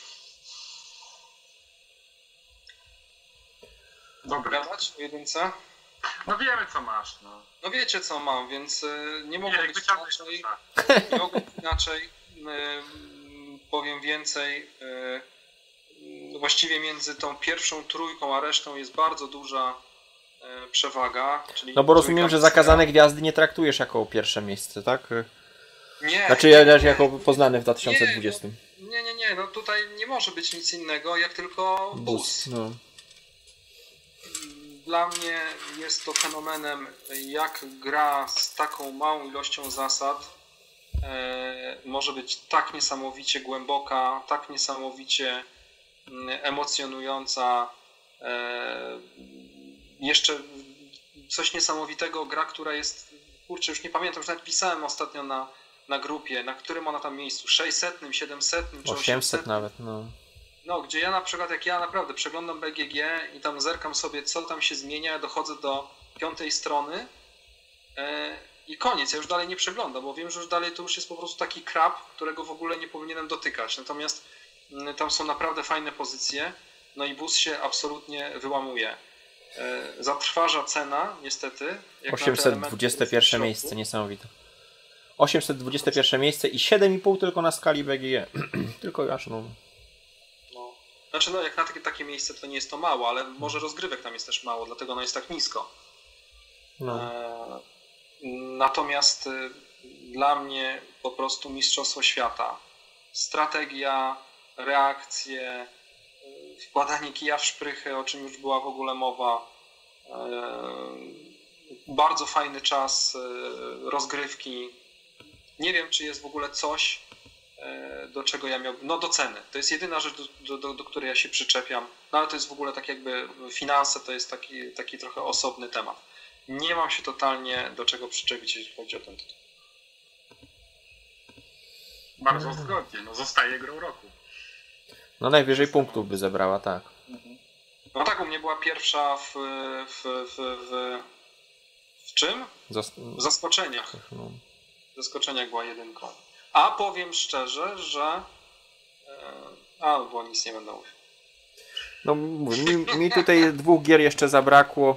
Dobra. Gadać o jedynce? No wiemy, co masz. No wiecie, co mam, więc nie mogę być inaczej. Nie mogę być inaczej. Powiem więcej. Właściwie między tą pierwszą trójką a resztą jest bardzo duża przewaga. Czyli no bo rozumiem, że Zakazane Gwiazdy nie traktujesz jako pierwsze miejsce, tak? Nie. Znaczy jako poznane w 2020. Nie. No tutaj nie może być nic innego, jak tylko bus. No. Dla mnie jest to fenomenem, jak gra z taką małą ilością zasad może być tak niesamowicie głęboka, tak niesamowicie emocjonująca. Jeszcze coś niesamowitego, gra, która jest, kurczę, już nie pamiętam, już nawet pisałem ostatnio na grupie, na którym ona tam miejscu, 600, 700 czy 800 nawet, No, gdzie ja na przykład, jak ja naprawdę przeglądam BGG i tam zerkam sobie, co tam się zmienia, dochodzę do 5. strony i koniec, ja już dalej nie przeglądam, bo wiem, że już dalej to już jest po prostu taki krab, którego w ogóle nie powinienem dotykać. Natomiast tam są naprawdę fajne pozycje, no i bus się absolutnie wyłamuje. Zatrważa cena, niestety. 821 miejsce, niesamowite. 821 miejsce i 7,5 tylko na skali BGG. Tylko aż Znaczy, no jak na takie miejsce to nie jest to mało, ale może rozgrywek tam jest też mało, dlatego ono jest tak nisko. No. Natomiast dla mnie po prostu mistrzostwo świata. Strategia, reakcje, wkładanie kija w szprychy, o czym już była w ogóle mowa. Bardzo fajny czas rozgrywki. Nie wiem, czy jest w ogóle coś, do czego ja miałbym, no do ceny. To jest jedyna rzecz, do której ja się przyczepiam, no ale to jest w ogóle tak jakby finanse, to jest taki trochę osobny temat. Nie mam się totalnie do czego przyczepić, jeśli chodzi o ten tytuł. Bardzo zgodnie, no zostaje grą roku. No najwyżej punktów by zebrała, tak. No tak, u mnie była pierwsza w czym? W zaskoczeniach. W zaskoczeniach była 1. A powiem szczerze, że... bo nic nie będę mówił. No mi tutaj 2 gier jeszcze zabrakło,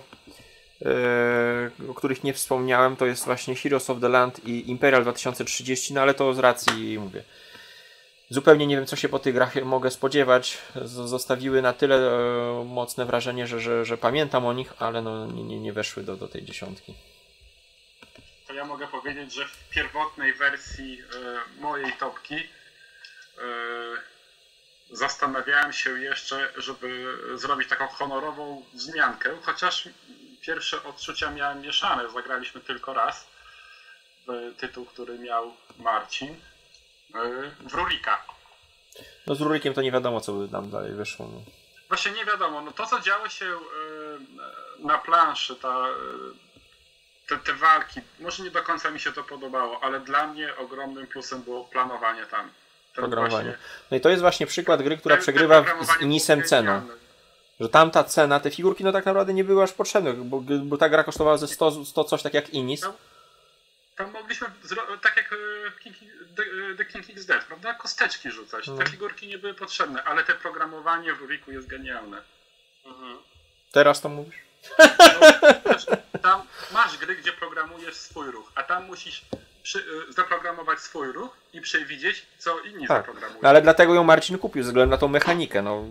o których nie wspomniałem. To jest właśnie Heroes of the Land i Imperial 2030, no ale to z racji, mówię, zupełnie nie wiem, co się po tych grach mogę spodziewać. Zostawiły na tyle mocne wrażenie, że pamiętam o nich, ale no nie weszły do tej 10. To ja mogę powiedzieć, że w pierwotnej wersji mojej topki zastanawiałem się jeszcze, żeby zrobić taką honorową wzmiankę, chociaż pierwsze odczucia miałem mieszane, zagraliśmy tylko raz. tytuł, który miał Marcin, w Rurika. No z Rurikiem to nie wiadomo, co by nam dalej wyszło. No. Właśnie nie wiadomo, no to co działo się na planszy, te walki, może nie do końca mi się to podobało, ale dla mnie ogromnym plusem było planowanie tam. Programowanie. No i to jest właśnie przykład gry, która przegrywa z Inisem ceną. Że tamta cena, te figurki no tak naprawdę nie były aż potrzebne, bo ta gra kosztowała ze 100 coś tak jak Inis. Tam mogliśmy, tak jak The King X Dead, prawda? Kosteczki rzucać. Te figurki nie były potrzebne, ale te programowanie w Ruriku jest genialne. Teraz to mówisz? No, tam masz gry, gdzie programujesz swój ruch, a tam musisz zaprogramować swój ruch i przewidzieć, co inni zaprogramują. No, ale dlatego ją Marcin kupił, ze względu na tą mechanikę. No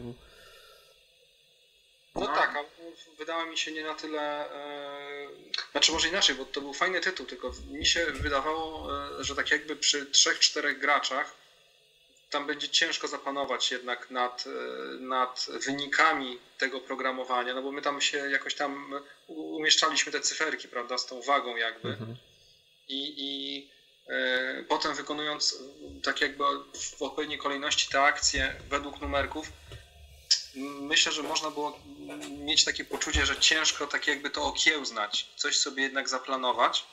tak, ale wydało mi się nie na tyle, znaczy może inaczej, bo to był fajny tytuł, tylko mi się wydawało, że tak jakby przy 3-4 graczach tam będzie ciężko zapanować jednak nad wynikami tego programowania, no bo my tam się jakoś tam umieszczaliśmy te cyferki, prawda, z tą wagą jakby i potem wykonując tak jakby w odpowiedniej kolejności te akcje według numerków, myślę, że można było mieć takie poczucie, że ciężko tak jakby to okiełznać, coś sobie jednak zaplanować.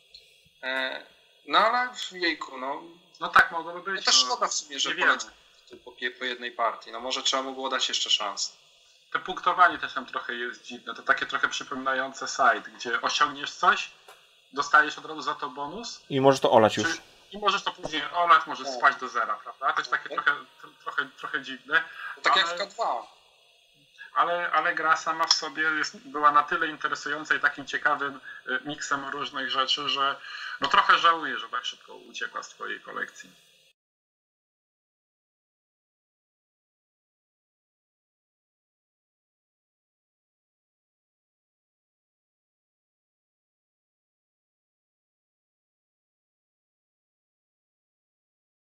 No ale jejku, no tak mogłoby być. To też szkoda w sumie, że polecił po jednej partii. No może trzeba mu było dać jeszcze szansę. To punktowanie też tam trochę jest dziwne. To takie trochę przypominające side, gdzie osiągniesz coś, dostajesz od razu za to bonus. I możesz to olać już. I możesz to później olać, możesz spaść do zera, prawda? To jest takie trochę dziwne. Tak jak w K2. Ale gra sama w sobie była na tyle interesująca i takim ciekawym miksem różnych rzeczy, że no trochę żałuję, że tak szybko uciekła z twojej kolekcji.